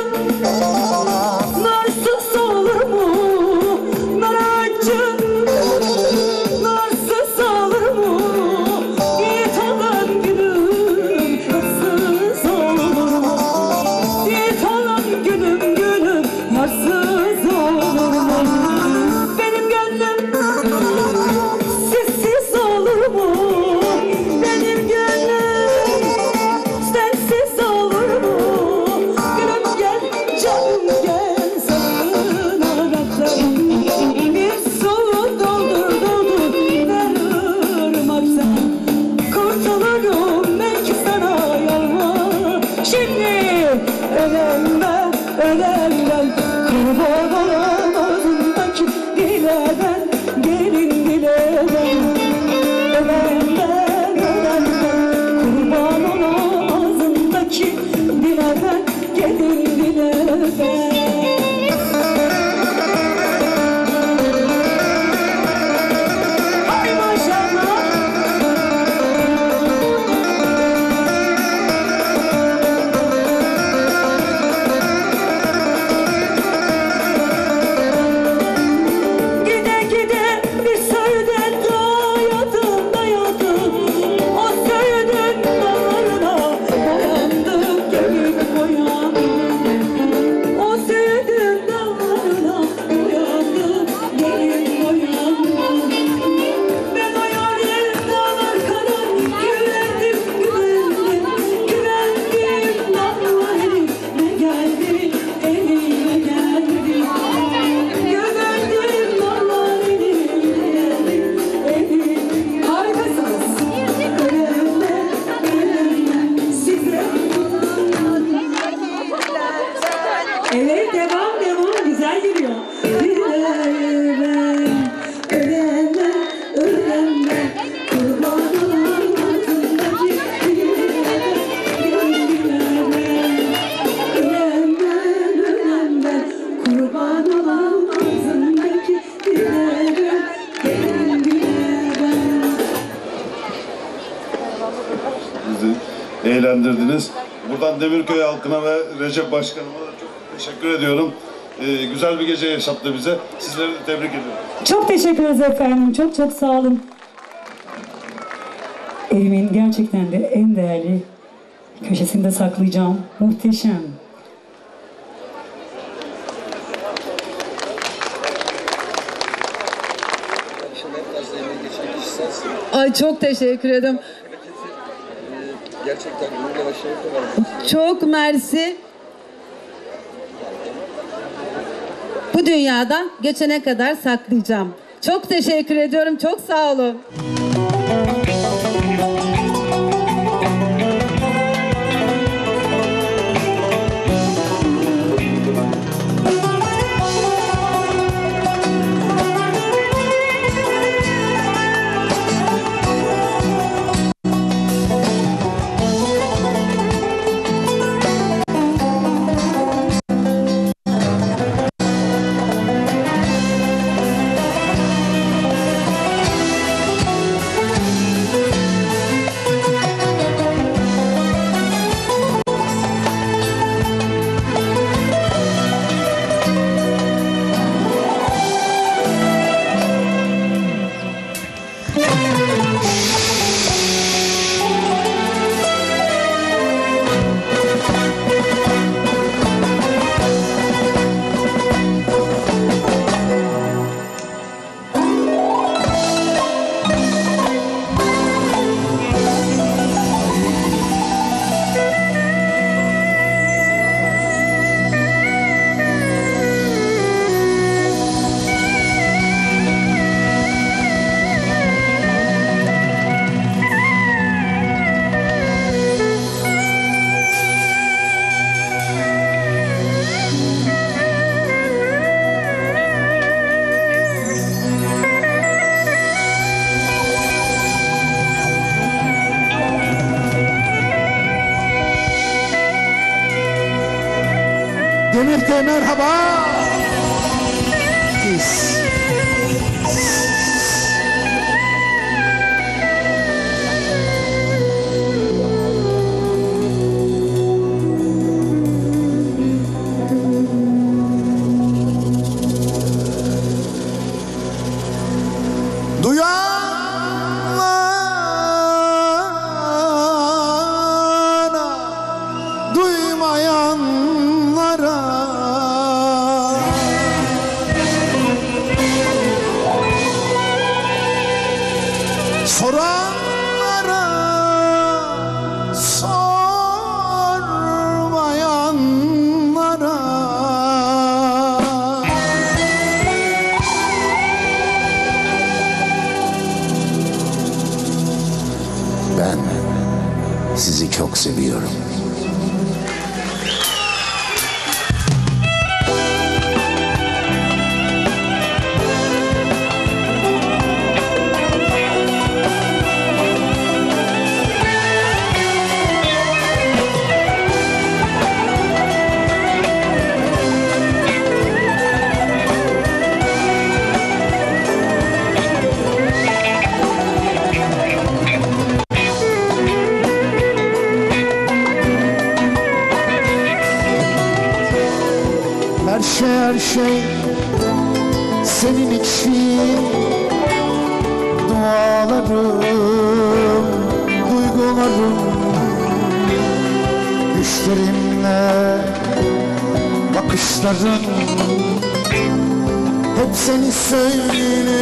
narsız olur mu? Nar ağacı narsız olur mu? Yiğit olan gülüm yarsız olur mu? Yiğit olan gülüm gülüm yarsız olur mu? Benim gönlüm sizsiz olur mu? Benim gönlüm sensiz olur mu? Gülüm gel, canım gel, sakın ağlatma. Bir su doldur doldur ver ırmaktan. Kurtulurum belki sana yalvar. Şimdi ölen ben, kurban olan ağzındaki dile ben, gelin dile ben. Ölen ben, kurban olan ağzındaki dile ben, gelin dile ben. Hay maşallah. Gide gide bir söyden dayadım dayadım. O söyden dallarına boyandım, gelin boyandım. O söyden dallarına boyandım, gelin boyandım. Ben o yarim dağlar kadar güvendim, güvendim, güvendim. Dağlar elime geldi, elime geldi. Güvendim, dağlar elime geldi, elime. Harikasınız. Size. Evet, devam, güzel geliyor. Ölenler, kurban olan ağzındaki dileler, ölenler, kurban olan ağzındaki dileler, Bizi eğlendirdiniz. Buradan Demirköy halkına ve Recep Başkanıma da çok teşekkür ediyorum. Güzel bir gece yaşattı bize. Sizleri de tebrik ediyorum. Çok teşekkür ederiz efendim. Çok çok sağ olun. Evimin gerçekten de en değerli köşesinde saklayacağım. Muhteşem. Ay çok teşekkür ederim. Gerçekten gururla ve şerefle var. Çok mersi. Bu dünyadan geçene kadar saklayacağım. Çok teşekkür ediyorum. Çok sağ olun. merhaba. Biz sizi çok seviyorum. Her şey senin için, dualarım, duygularım, düşlerimle bakışlarım, hep seni söylüyor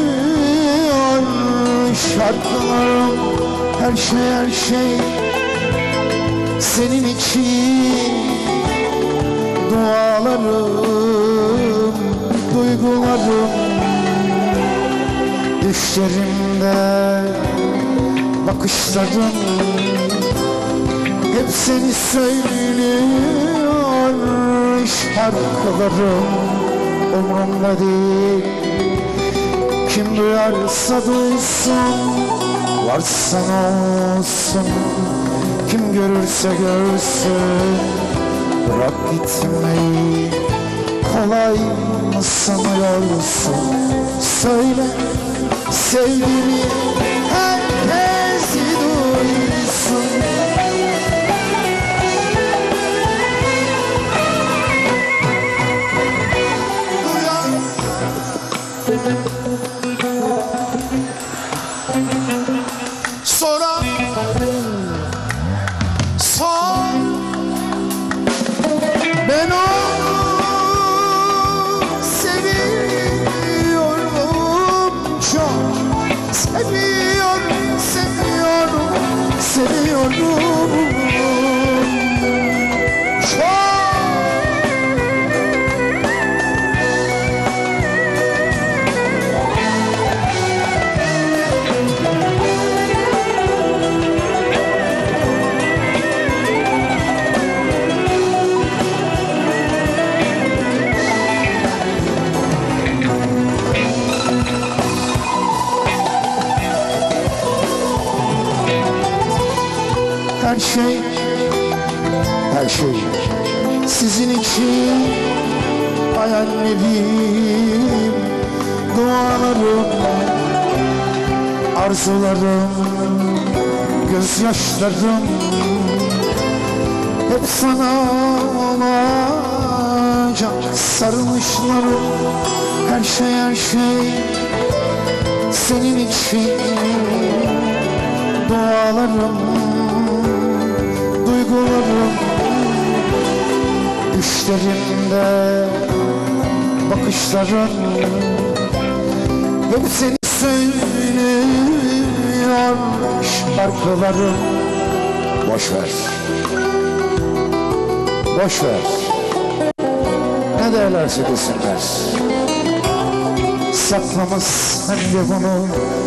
şarkılarım. Her şey senin için, dualarım, duygularım, düşlerimde bakışlarım, hep seni söylüyor şarkılarım. Umurumda değil, kim duyarsa duysun, varsan olsun, kim görürse görsün. Bırak gitmeyi kolay mı sanıyorsun? Söyle sevgimi herkes duysun. Sonra ben onu seviyorum, çok seviyorum, seviyorum çok. Her şey sizin için, hayallerim, dualarım, arzularım, gözyaşlarım, hep sana olacak sarılışlarım. Her şey senin için, dualarım, duygularım, düşlerimde bakışlarım, hep seni söylüyor şarkılarım. Boş ver, boş ver, ne derlerse desinler. Saklamaz hem de bunu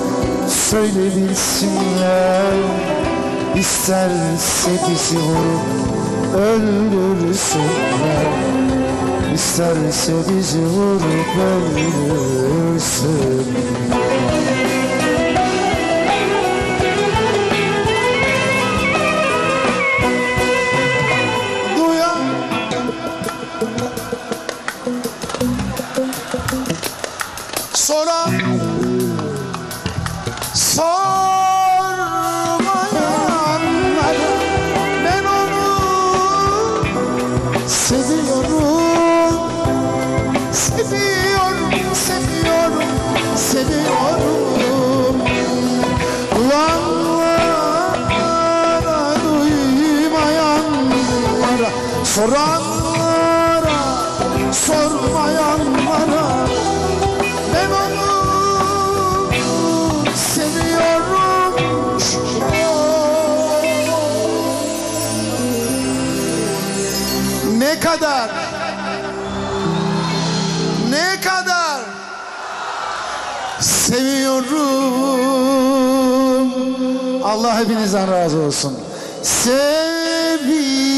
söyleyebilsinler. İsterse bizi vurup öldürsünler, İsterse bizi vurup öldürsünler. Duyan sormayanlara ben onu seviyorum, seviyorum, seviyorum, seviyorum. Kulağlara duymayanlara, soranlara, sormayanlara ben onu seviyorum. Ne kadar, ne kadar seviyorum. Allah hepinizden razı olsun. Seviyorum.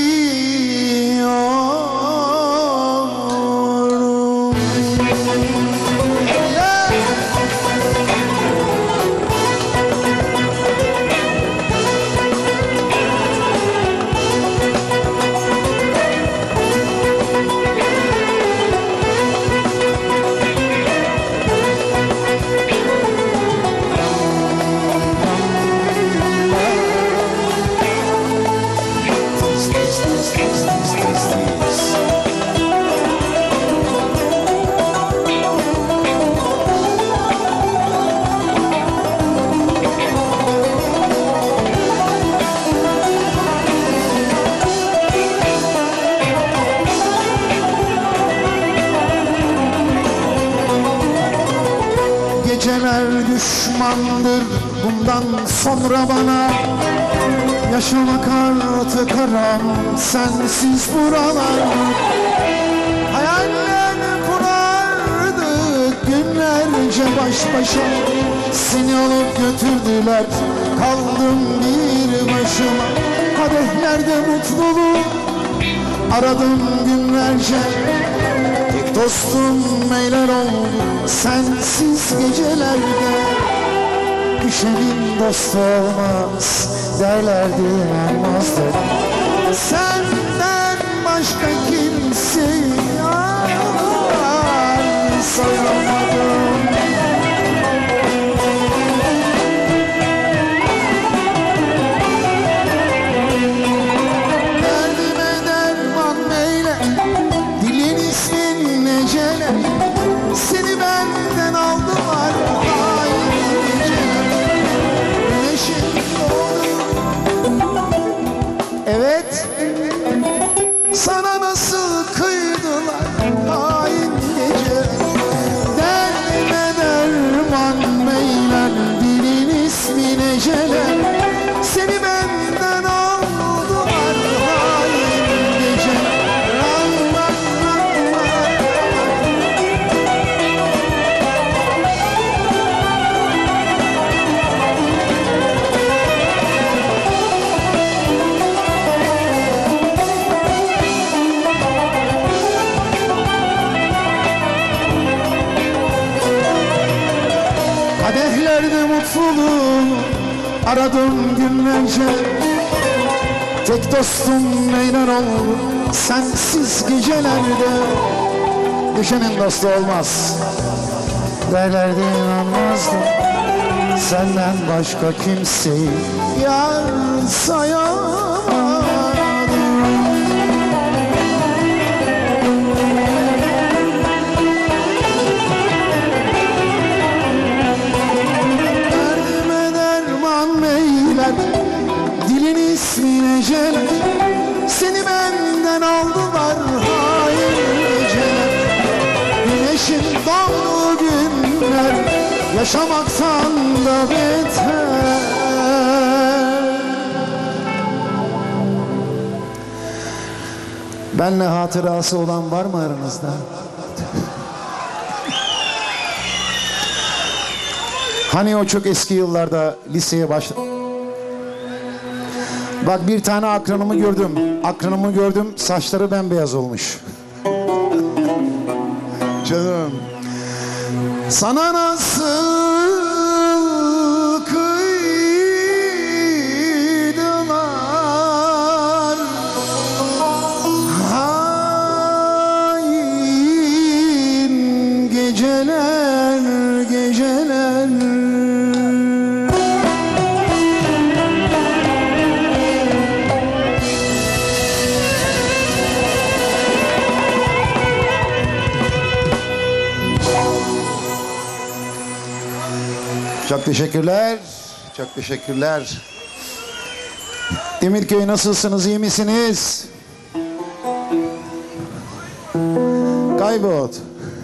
Geceler düşmandır bundan sonra bana. Yaşamak artık haram sensiz buralar. Hayaller kurardık günlerce baş başa. Seni alıp götürdüler, kaldım bir başıma. Kadehlerde mutluluğu aradım günlerce. Tek dostum meyler oldu sensiz gecelerde. Düşenin dostu olmaz derlerdi, inanmazdım. Senden başka kimseyi sayamadım. Derdime derman neyle, dilin ismin necele. Seni benden aldılar hain geceler. Güneşin doğdu. Evet, sana nasıl kıydılar hain gece. Derdime derman meyler, dilin ismi necele. Seni benden aldılar hain gece. Kadehlerde mutluluğu aradım günlerce. Tek dostum neyler oldu sensiz gecelerde. Düşenin dostu olmaz derlerdi, inanmazdım. Senden başka kimseyi yar sayamadım. Dilin ismi necele. Seni benden aldılar hain geceler. Güneşin doğduğu günler yaşamaktan da beter. Benle hatırası olan var mı aranızda? Hani o çok eski yıllarda liseye başladı. Bak bir tane akranımı gördüm. Akranımı gördüm, saçları bembeyaz olmuş. Canım. Sana nasıl kıydılar hain geceler. geceler. Çok teşekkürler. Çok teşekkürler. Demirköy nasılsınız? İyi misiniz? Kaybot.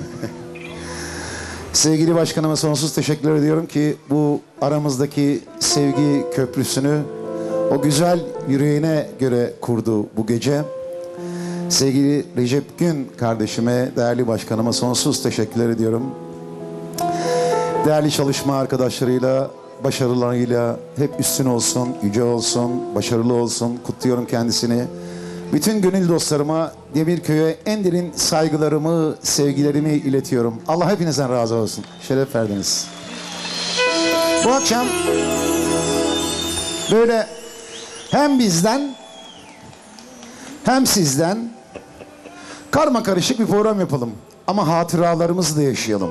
Sevgili başkanıma sonsuz teşekkür ediyorum ki bu aramızdaki sevgi köprüsünü o güzel yüreğine göre kurdu bu gece. Sevgili Recep Gün kardeşime, değerli başkanıma sonsuz teşekkür ediyorum. Değerli çalışma arkadaşlarıyla, başarılarıyla hep üstün olsun, yüce olsun, başarılı olsun. Kutluyorum kendisini. Bütün gönül dostlarıma Demirköy'e en derin saygılarımı, sevgilerimi iletiyorum. Allah hepinizden razı olsun. Şeref verdiniz. Bu akşam böyle hem bizden hem sizden karma karışık bir program yapalım. Ama hatıralarımızı da yaşayalım.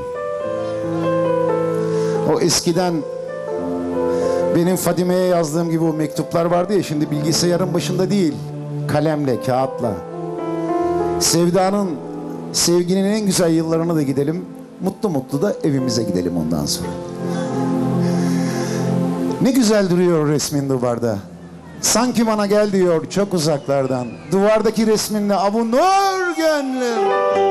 O eskiden benim Fadime'ye yazdığım gibi o mektuplar vardı ya, şimdi bilgisayarın başında değil, kalemle, kağıtla. Sevdanın, sevginin en güzel yıllarına da gidelim. Mutlu mutlu da evimize gidelim ondan sonra. Ne güzel duruyor resmin duvarda. Sanki bana gel diyor çok uzaklardan. Duvardaki resminle avunur gönlüm.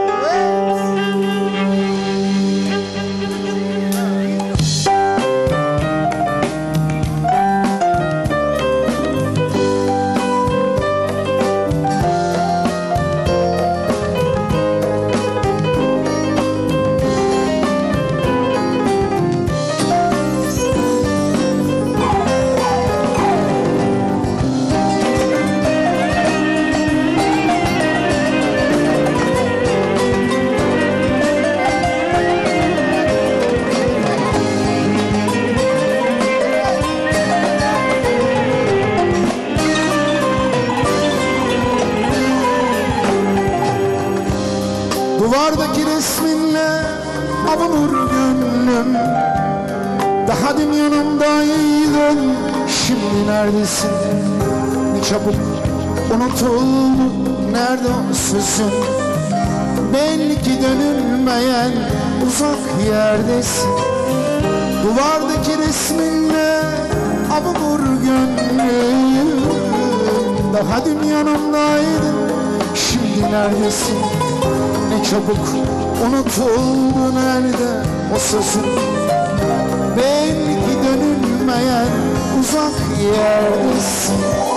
Duvardaki resminle avunur gönlüm. Daha dün yanımdaydın, şimdi neredesin? Ne çabuk unutuldu, nerede o sözün? Belli ki dönülmeyen uzak yerdesin. Duvardaki resminle avunur gönlüm. Daha dün yanımdaydın, şimdi neredesin? Ne çabuk unutuldu, nerede o sözün? Belli ki dönülmeyen uzak yerdesin.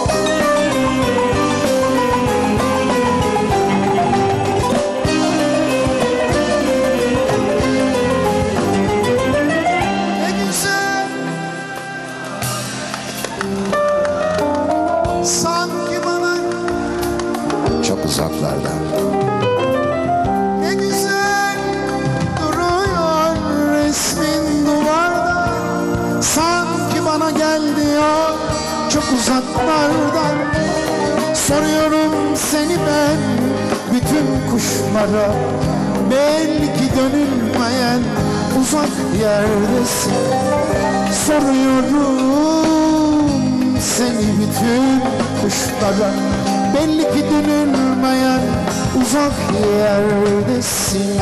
Ne güzel, sanki bana çok uzaklardan. Sanki bana gel diyor çok uzaklardan. Soruyorum seni ben bütün kuşlara. Belli ki dönülmeyen uzak yerdesin. Soruyorum seni bütün kuşlara. Belli ki dönülmeyen uzak yerdesin.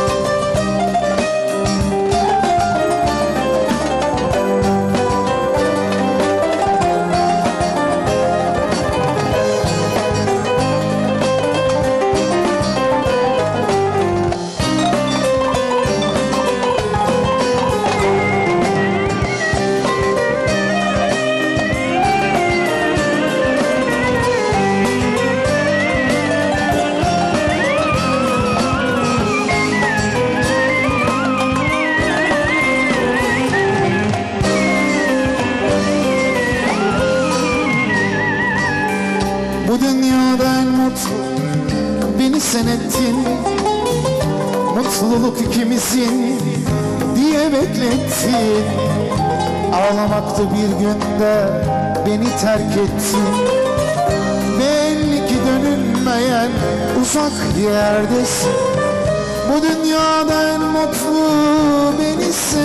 Bu dünyada en mutlu beni sen ettin. Mutluluk ikimizin diye beklettin. Ağlamakta bir günde beni terk ettin. Belli ki dönülmeyen uzak yerdesin. Bu dünyada en mutlu beni sen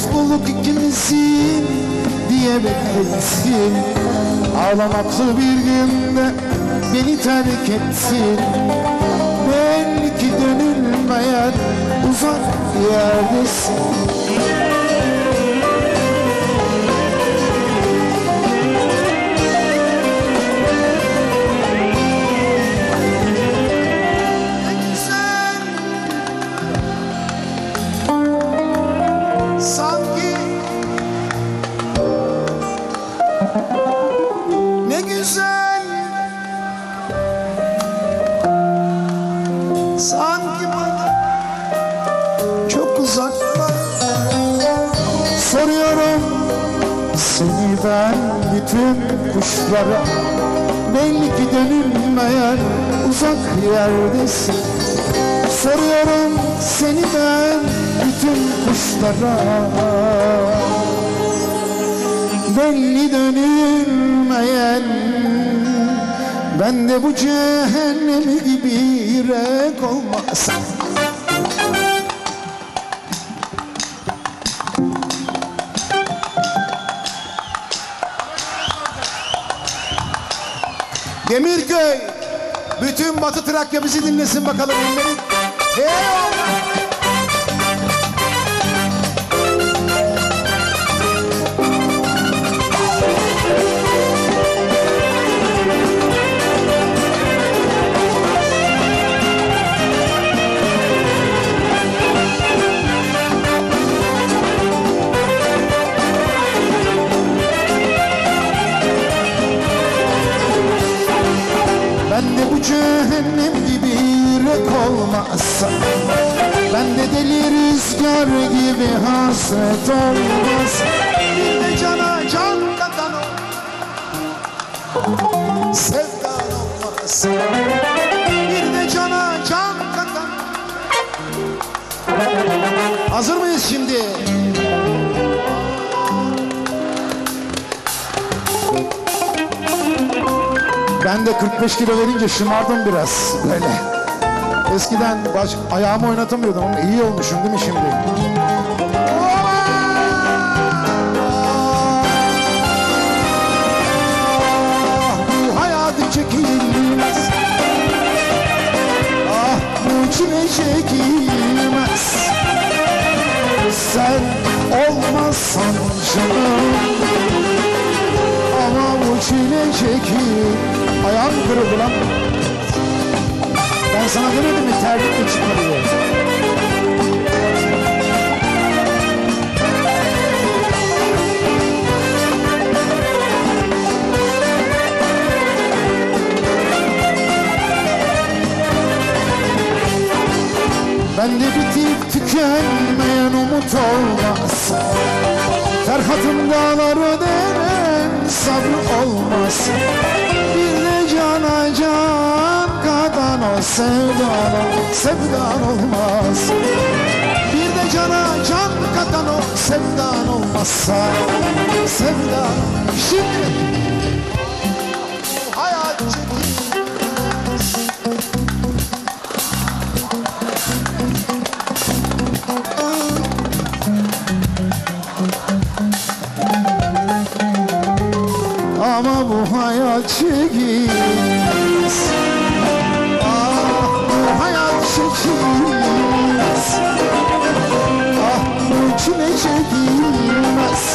mutluluk ikimizin diye beklettin. Ağlamaklı bir günde beni terk ettin. Belki dönülmeyen uzak bir yerdesin. Ne güzel, sanki bana çok uzaklar. Soruyorum seni ben bütün kuşlara, belli ki dönülmeyen uzak yerdesin. Soruyorum seni ben bütün kuşlara, belli dönülmeyen. Ben de bu cehennemi gibi yürek olmaz. Demirköy, bütün Batı Trakya bizi dinlesin bakalım. Hey! Ben de bu cehennem gibi yürek olmazsa, ben de deli rüzgar gibi hasret olmaz. Bir de cana can katan sevdan olmaz. Bir de cana can katan. Hazır mıyız şimdi? Ben de 45 kilo verince şımardım biraz böyle. Eskiden ayağımı oynatamıyordum ama iyi olmuşum değil mi şimdi? Bu hayat çekilmez. Ah bu çile çekilmez. Sen olmazsan canım, ama bu çile çekil. Ayağım kırıldı lan. Ben sana demedim mi terlikle çıkma diye. Bende bitip tükenmeyen umut olmaz. Ferhat'ın dağları denen sabrı olmaz. Bir de cana can katan o sevdan olmaz. Bir de cana can katan o sevdan olmazsa sevdan. Şimdi bu hayat çekilmez. Ama bu hayat çekilmez. Ah bu hayat çekilmez. Ah bu çile çekilmez.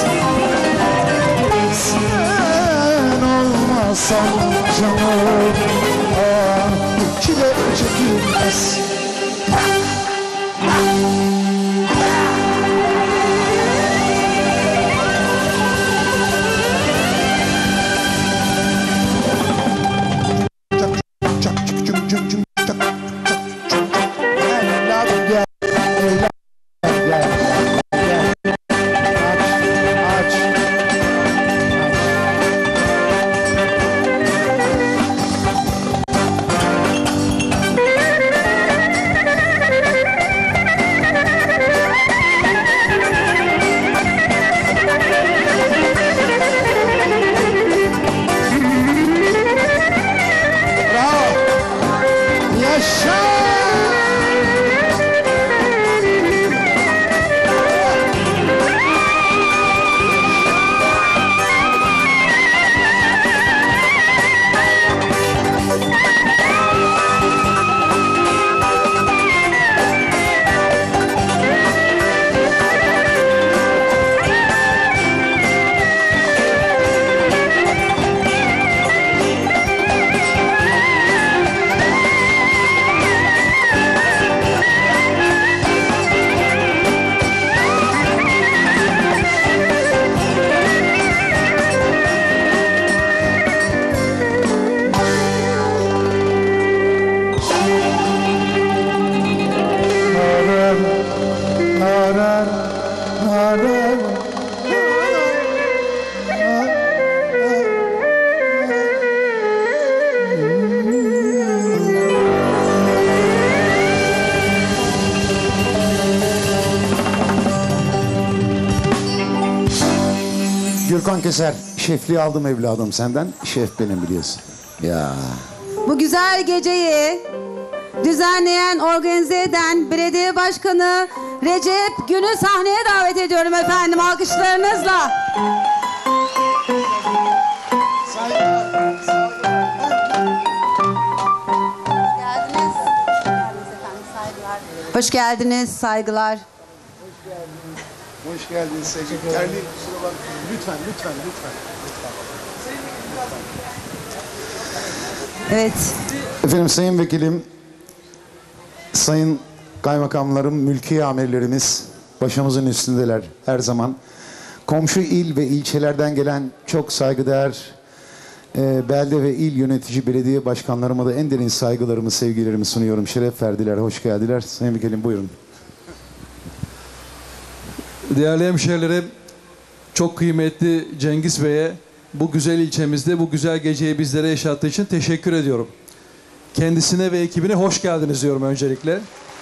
Sen olmasan canım. Ah bu çile çekilmez. Gürkan Keser, şefliği aldım evladım senden. Şef benim biliyorsun. Ya. Bu güzel geceyi düzenleyen, organize eden belediye başkanı Recep Gün'ü sahneye davet ediyorum efendim alkışlarınızla. Hoş geldiniz, saygılar. Hoş geldiniz sevgili. Terli, kusura bak. Lütfen. Evet. Efendim sayın vekilim, sayın kaymakamlarım, mülki amirlerimiz başımızın üstündeler her zaman. Komşu il ve ilçelerden gelen çok saygıdeğer belde ve il yönetici belediye başkanlarıma da en derin saygılarımı, sevgilerimi sunuyorum. Şeref verdiler, hoş geldiler. Sayın vekilim buyurun. Değerli hemşehrilerim, çok kıymetli Cengiz Bey'e bu güzel ilçemizde bu güzel geceyi bizlere yaşattığı için teşekkür ediyorum. Kendisine ve ekibine hoş geldiniz diyorum öncelikle.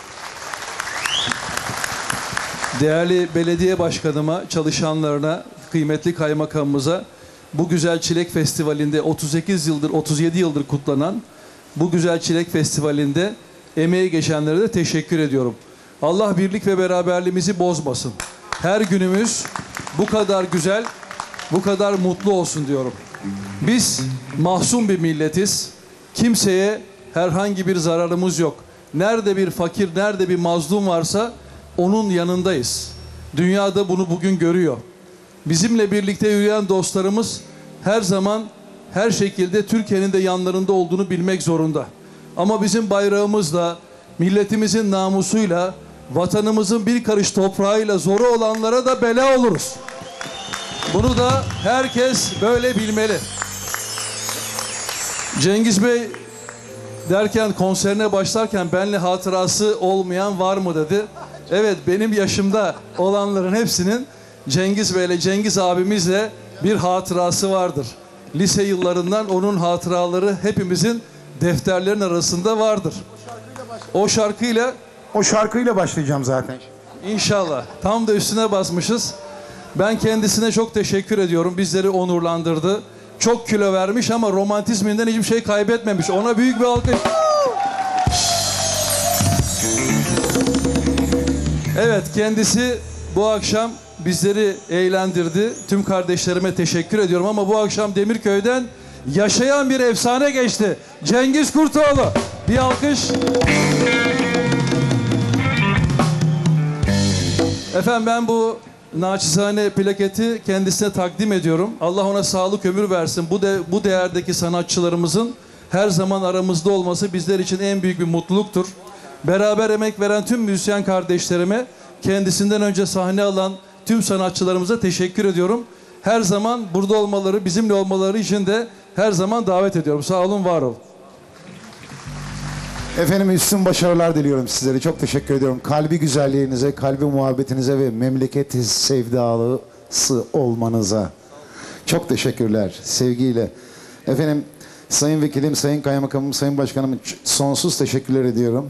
Değerli belediye başkanıma, çalışanlarına, kıymetli kaymakamımıza bu güzel çilek festivalinde 37 yıldır kutlanan bu güzel çilek festivalinde emeği geçenlere de teşekkür ediyorum. Allah birlik ve beraberliğimizi bozmasın. Her günümüz bu kadar güzel, bu kadar mutlu olsun diyorum. Biz mahzun bir milletiz. Kimseye herhangi bir zararımız yok. Nerede bir fakir, nerede bir mazlum varsa onun yanındayız. Dünyada bunu bugün görüyor. Bizimle birlikte yürüyen dostlarımız her zaman, her şekilde Türkiye'nin de yanlarında olduğunu bilmek zorunda. Ama bizim bayrağımızla, milletimizin namusuyla, vatanımızın bir karış toprağıyla zoru olanlara da bela oluruz. Bunu da herkes böyle bilmeli. Cengiz Bey derken, konserine başlarken benimle hatırası olmayan var mı dedi. Evet, benim yaşımda olanların hepsinin Cengiz Bey'le, Cengiz abimizle bir hatırası vardır. Lise yıllarından onun hatıraları hepimizin defterlerin arasında vardır. O şarkıyla başlayacağım zaten. İnşallah. Tam da üstüne basmışız. Ben kendisine çok teşekkür ediyorum. Bizleri onurlandırdı. Çok kilo vermiş ama romantizminden hiçbir şey kaybetmemiş. Ona büyük bir alkış. Evet, kendisi bu akşam bizleri eğlendirdi. Tüm kardeşlerime teşekkür ediyorum ama bu akşam Demirköy'den yaşayan bir efsane geçti. Cengiz Kurtoğlu. Bir alkış. Efendim ben bu naçizane plaketi kendisine takdim ediyorum. Allah ona sağlık ömür versin. Bu değerdeki sanatçılarımızın her zaman aramızda olması bizler için en büyük bir mutluluktur. Beraber emek veren tüm müzisyen kardeşlerime, kendisinden önce sahne alan tüm sanatçılarımıza teşekkür ediyorum. Her zaman burada olmaları, bizimle olmaları için de her zaman davet ediyorum. Sağ olun, var olun. Efendim üstün başarılar diliyorum sizlere. Çok teşekkür ediyorum. Kalbi güzelliğinize, kalbi muhabbetinize ve memleket sevdalısı olmanıza. Çok teşekkürler. Sevgiyle. Efendim sayın vekilim, sayın kaymakamım, sayın başkanım sonsuz teşekkürler ediyorum.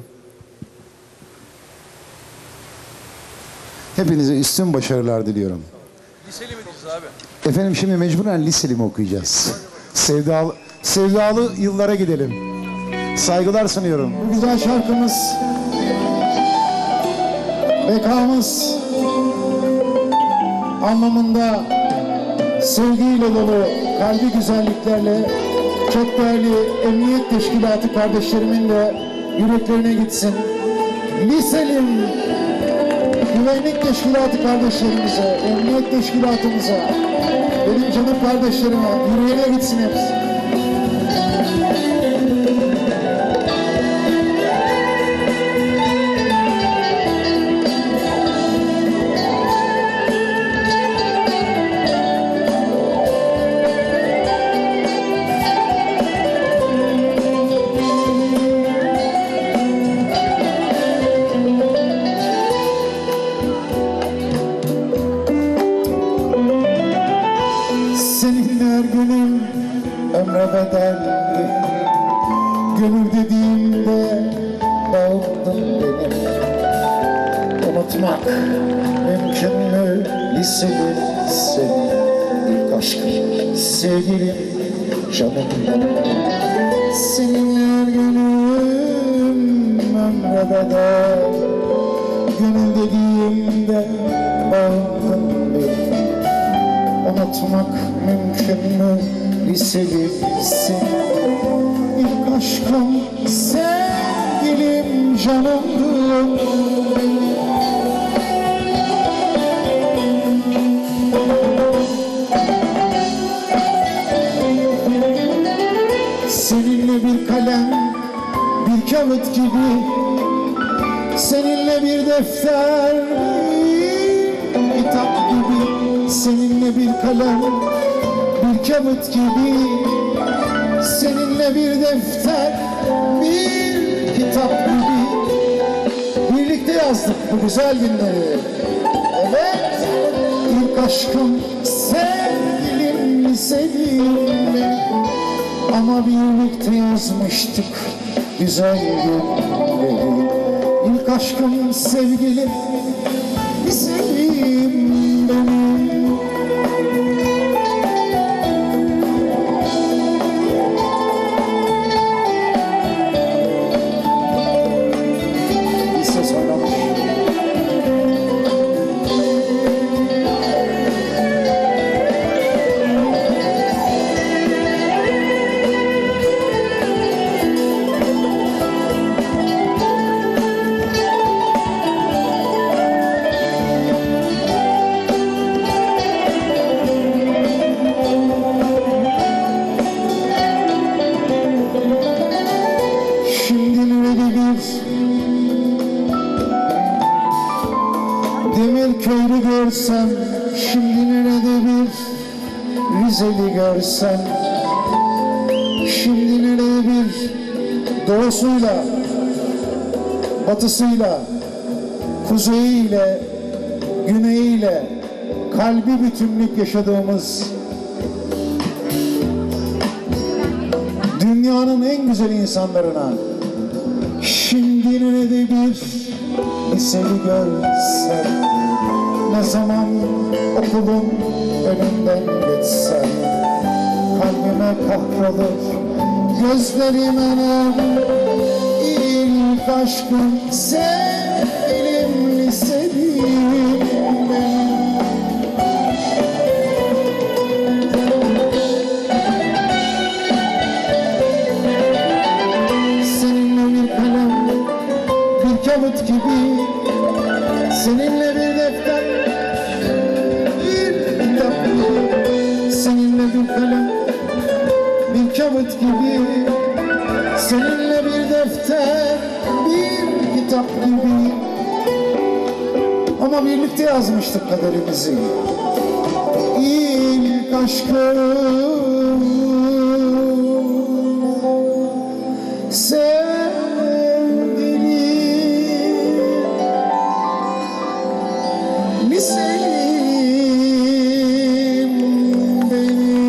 Hepinize üstün başarılar diliyorum. Liseli mi diyeceğiz abi? Efendim şimdi mecburen liseli mi okuyacağız? Sevdalı yıllara gidelim. Saygılar sunuyorum. Bu güzel şarkımız, bekamız anlamında sevgiyle dolu, kalbi güzelliklerle çok değerli emniyet teşkilatı kardeşlerimin de yüreklerine gitsin. Liselim güvenlik teşkilatı kardeşlerimize, emniyet teşkilatımıza, benim canım kardeşlerime yüreğine gitsin hepsi. Bedelli gönül dediğimde bağımdın benim. Unutmak mümkün mü liseli seni? İlk aşkım, sevgilim, canım benim. Seninle her günüm ömre bedel, gönül dediğimde bağımdın benim. Unutmak mümkün mü liselisi? İlk aşkım, sevgilim, canımdım. Seninle bir kalem, bir kağıt gibi, seninle bir defter, bir kitap gibi. Seninle bir kalem, bir kağıt gibi, seninle bir defter, bir kitap gibi. Birlikte yazdık bu güzel günleri. Evet, ilk aşkım, sevgilim, sevgilim. Ama birlikte yazmıştık güzel günleri. İlk aşkım, sevgilim, sevgilim benim. Bir ses oynamış. Demirköy'ü görsem, şimdi nerede bir Rizeli görsem, şimdi nerede bir doğusuyla, batısıyla, kuzeyiyle, güneyiyle kalbi bütünlük yaşadığımız dünyanın en güzel insanlarına şimdi nerede bir liseli görsem, ne zaman okulun önünden geçsem, kalbime kahrolur, gözlerime nem. İlk aşkım, sevgilim, liselim benim. Seninle bir kalem, bir kağıt gibi, seninle bir defter, bir kitap gibi. Seninle bir kalem, bir kağıt gibi, seninle bir defter, bir kitap gibi. Ama birlikte yazmıştık kaderimizi. İlk aşkım, sevgilim, liselim benim.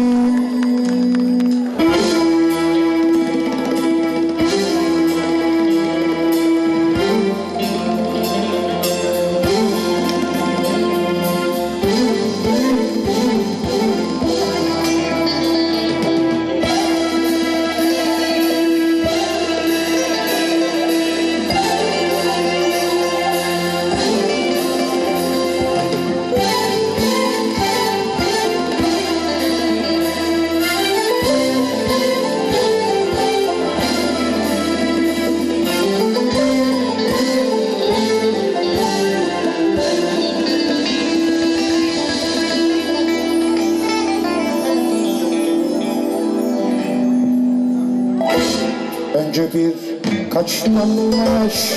Önce bir kaçlanmış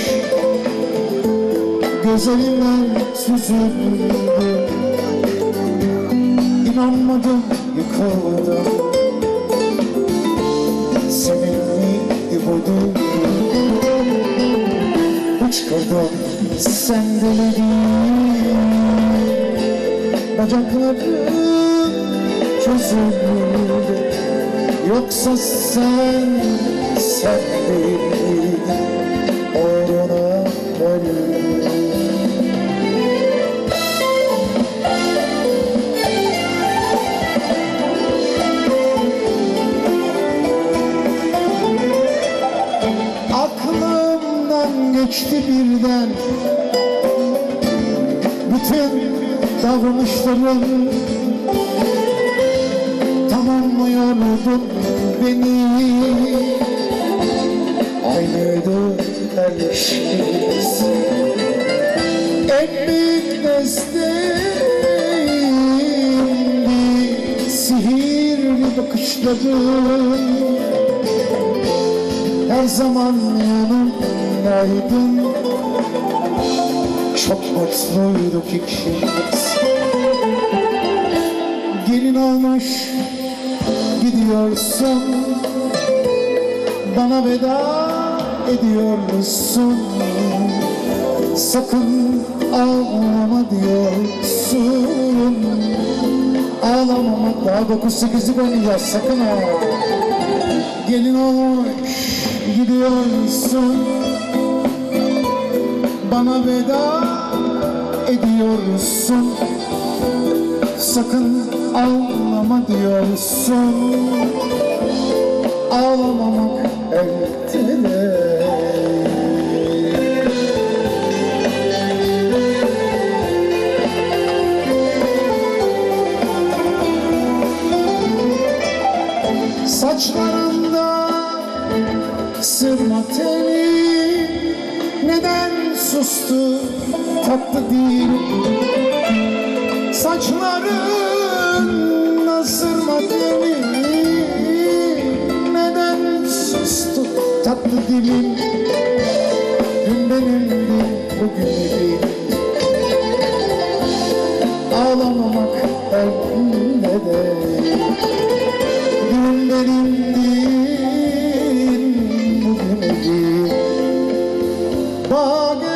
gözlerimden süzüldü. İnanmadım, yıkıldım. Senin miydi buydu? Hıçkırdım, sen demedin. Bacaklarım çözüldü. Yoksa sen değildin, uğruna öldüm. birden bütün davranışların tamamlıyordun beni. Aynıydı her işimiz, en büyük desteğimdi sihirli bakışların. Her zaman yanımdaydın, çok mutluyduk ikimiz. Gelin olmuş gidiyorsun, bana veda ediyorsun. Sakın ağlama diyorsun. Ağlamamak daha 9-8'lik oynayacağız, sakın ha. Gelin olmuş gidiyorsun, bana veda ediyorsun. Sakın ağlama diyorsun. Ağlamamak elde de. Saçlarında sırma teli neden sustu tatlı değil. Saçlarında sırma teli neden sustu tatlı dilim. Dün benimdi, bugün değil. Ağlamamak elde de. Dün benimdi, bugün değil. Bağ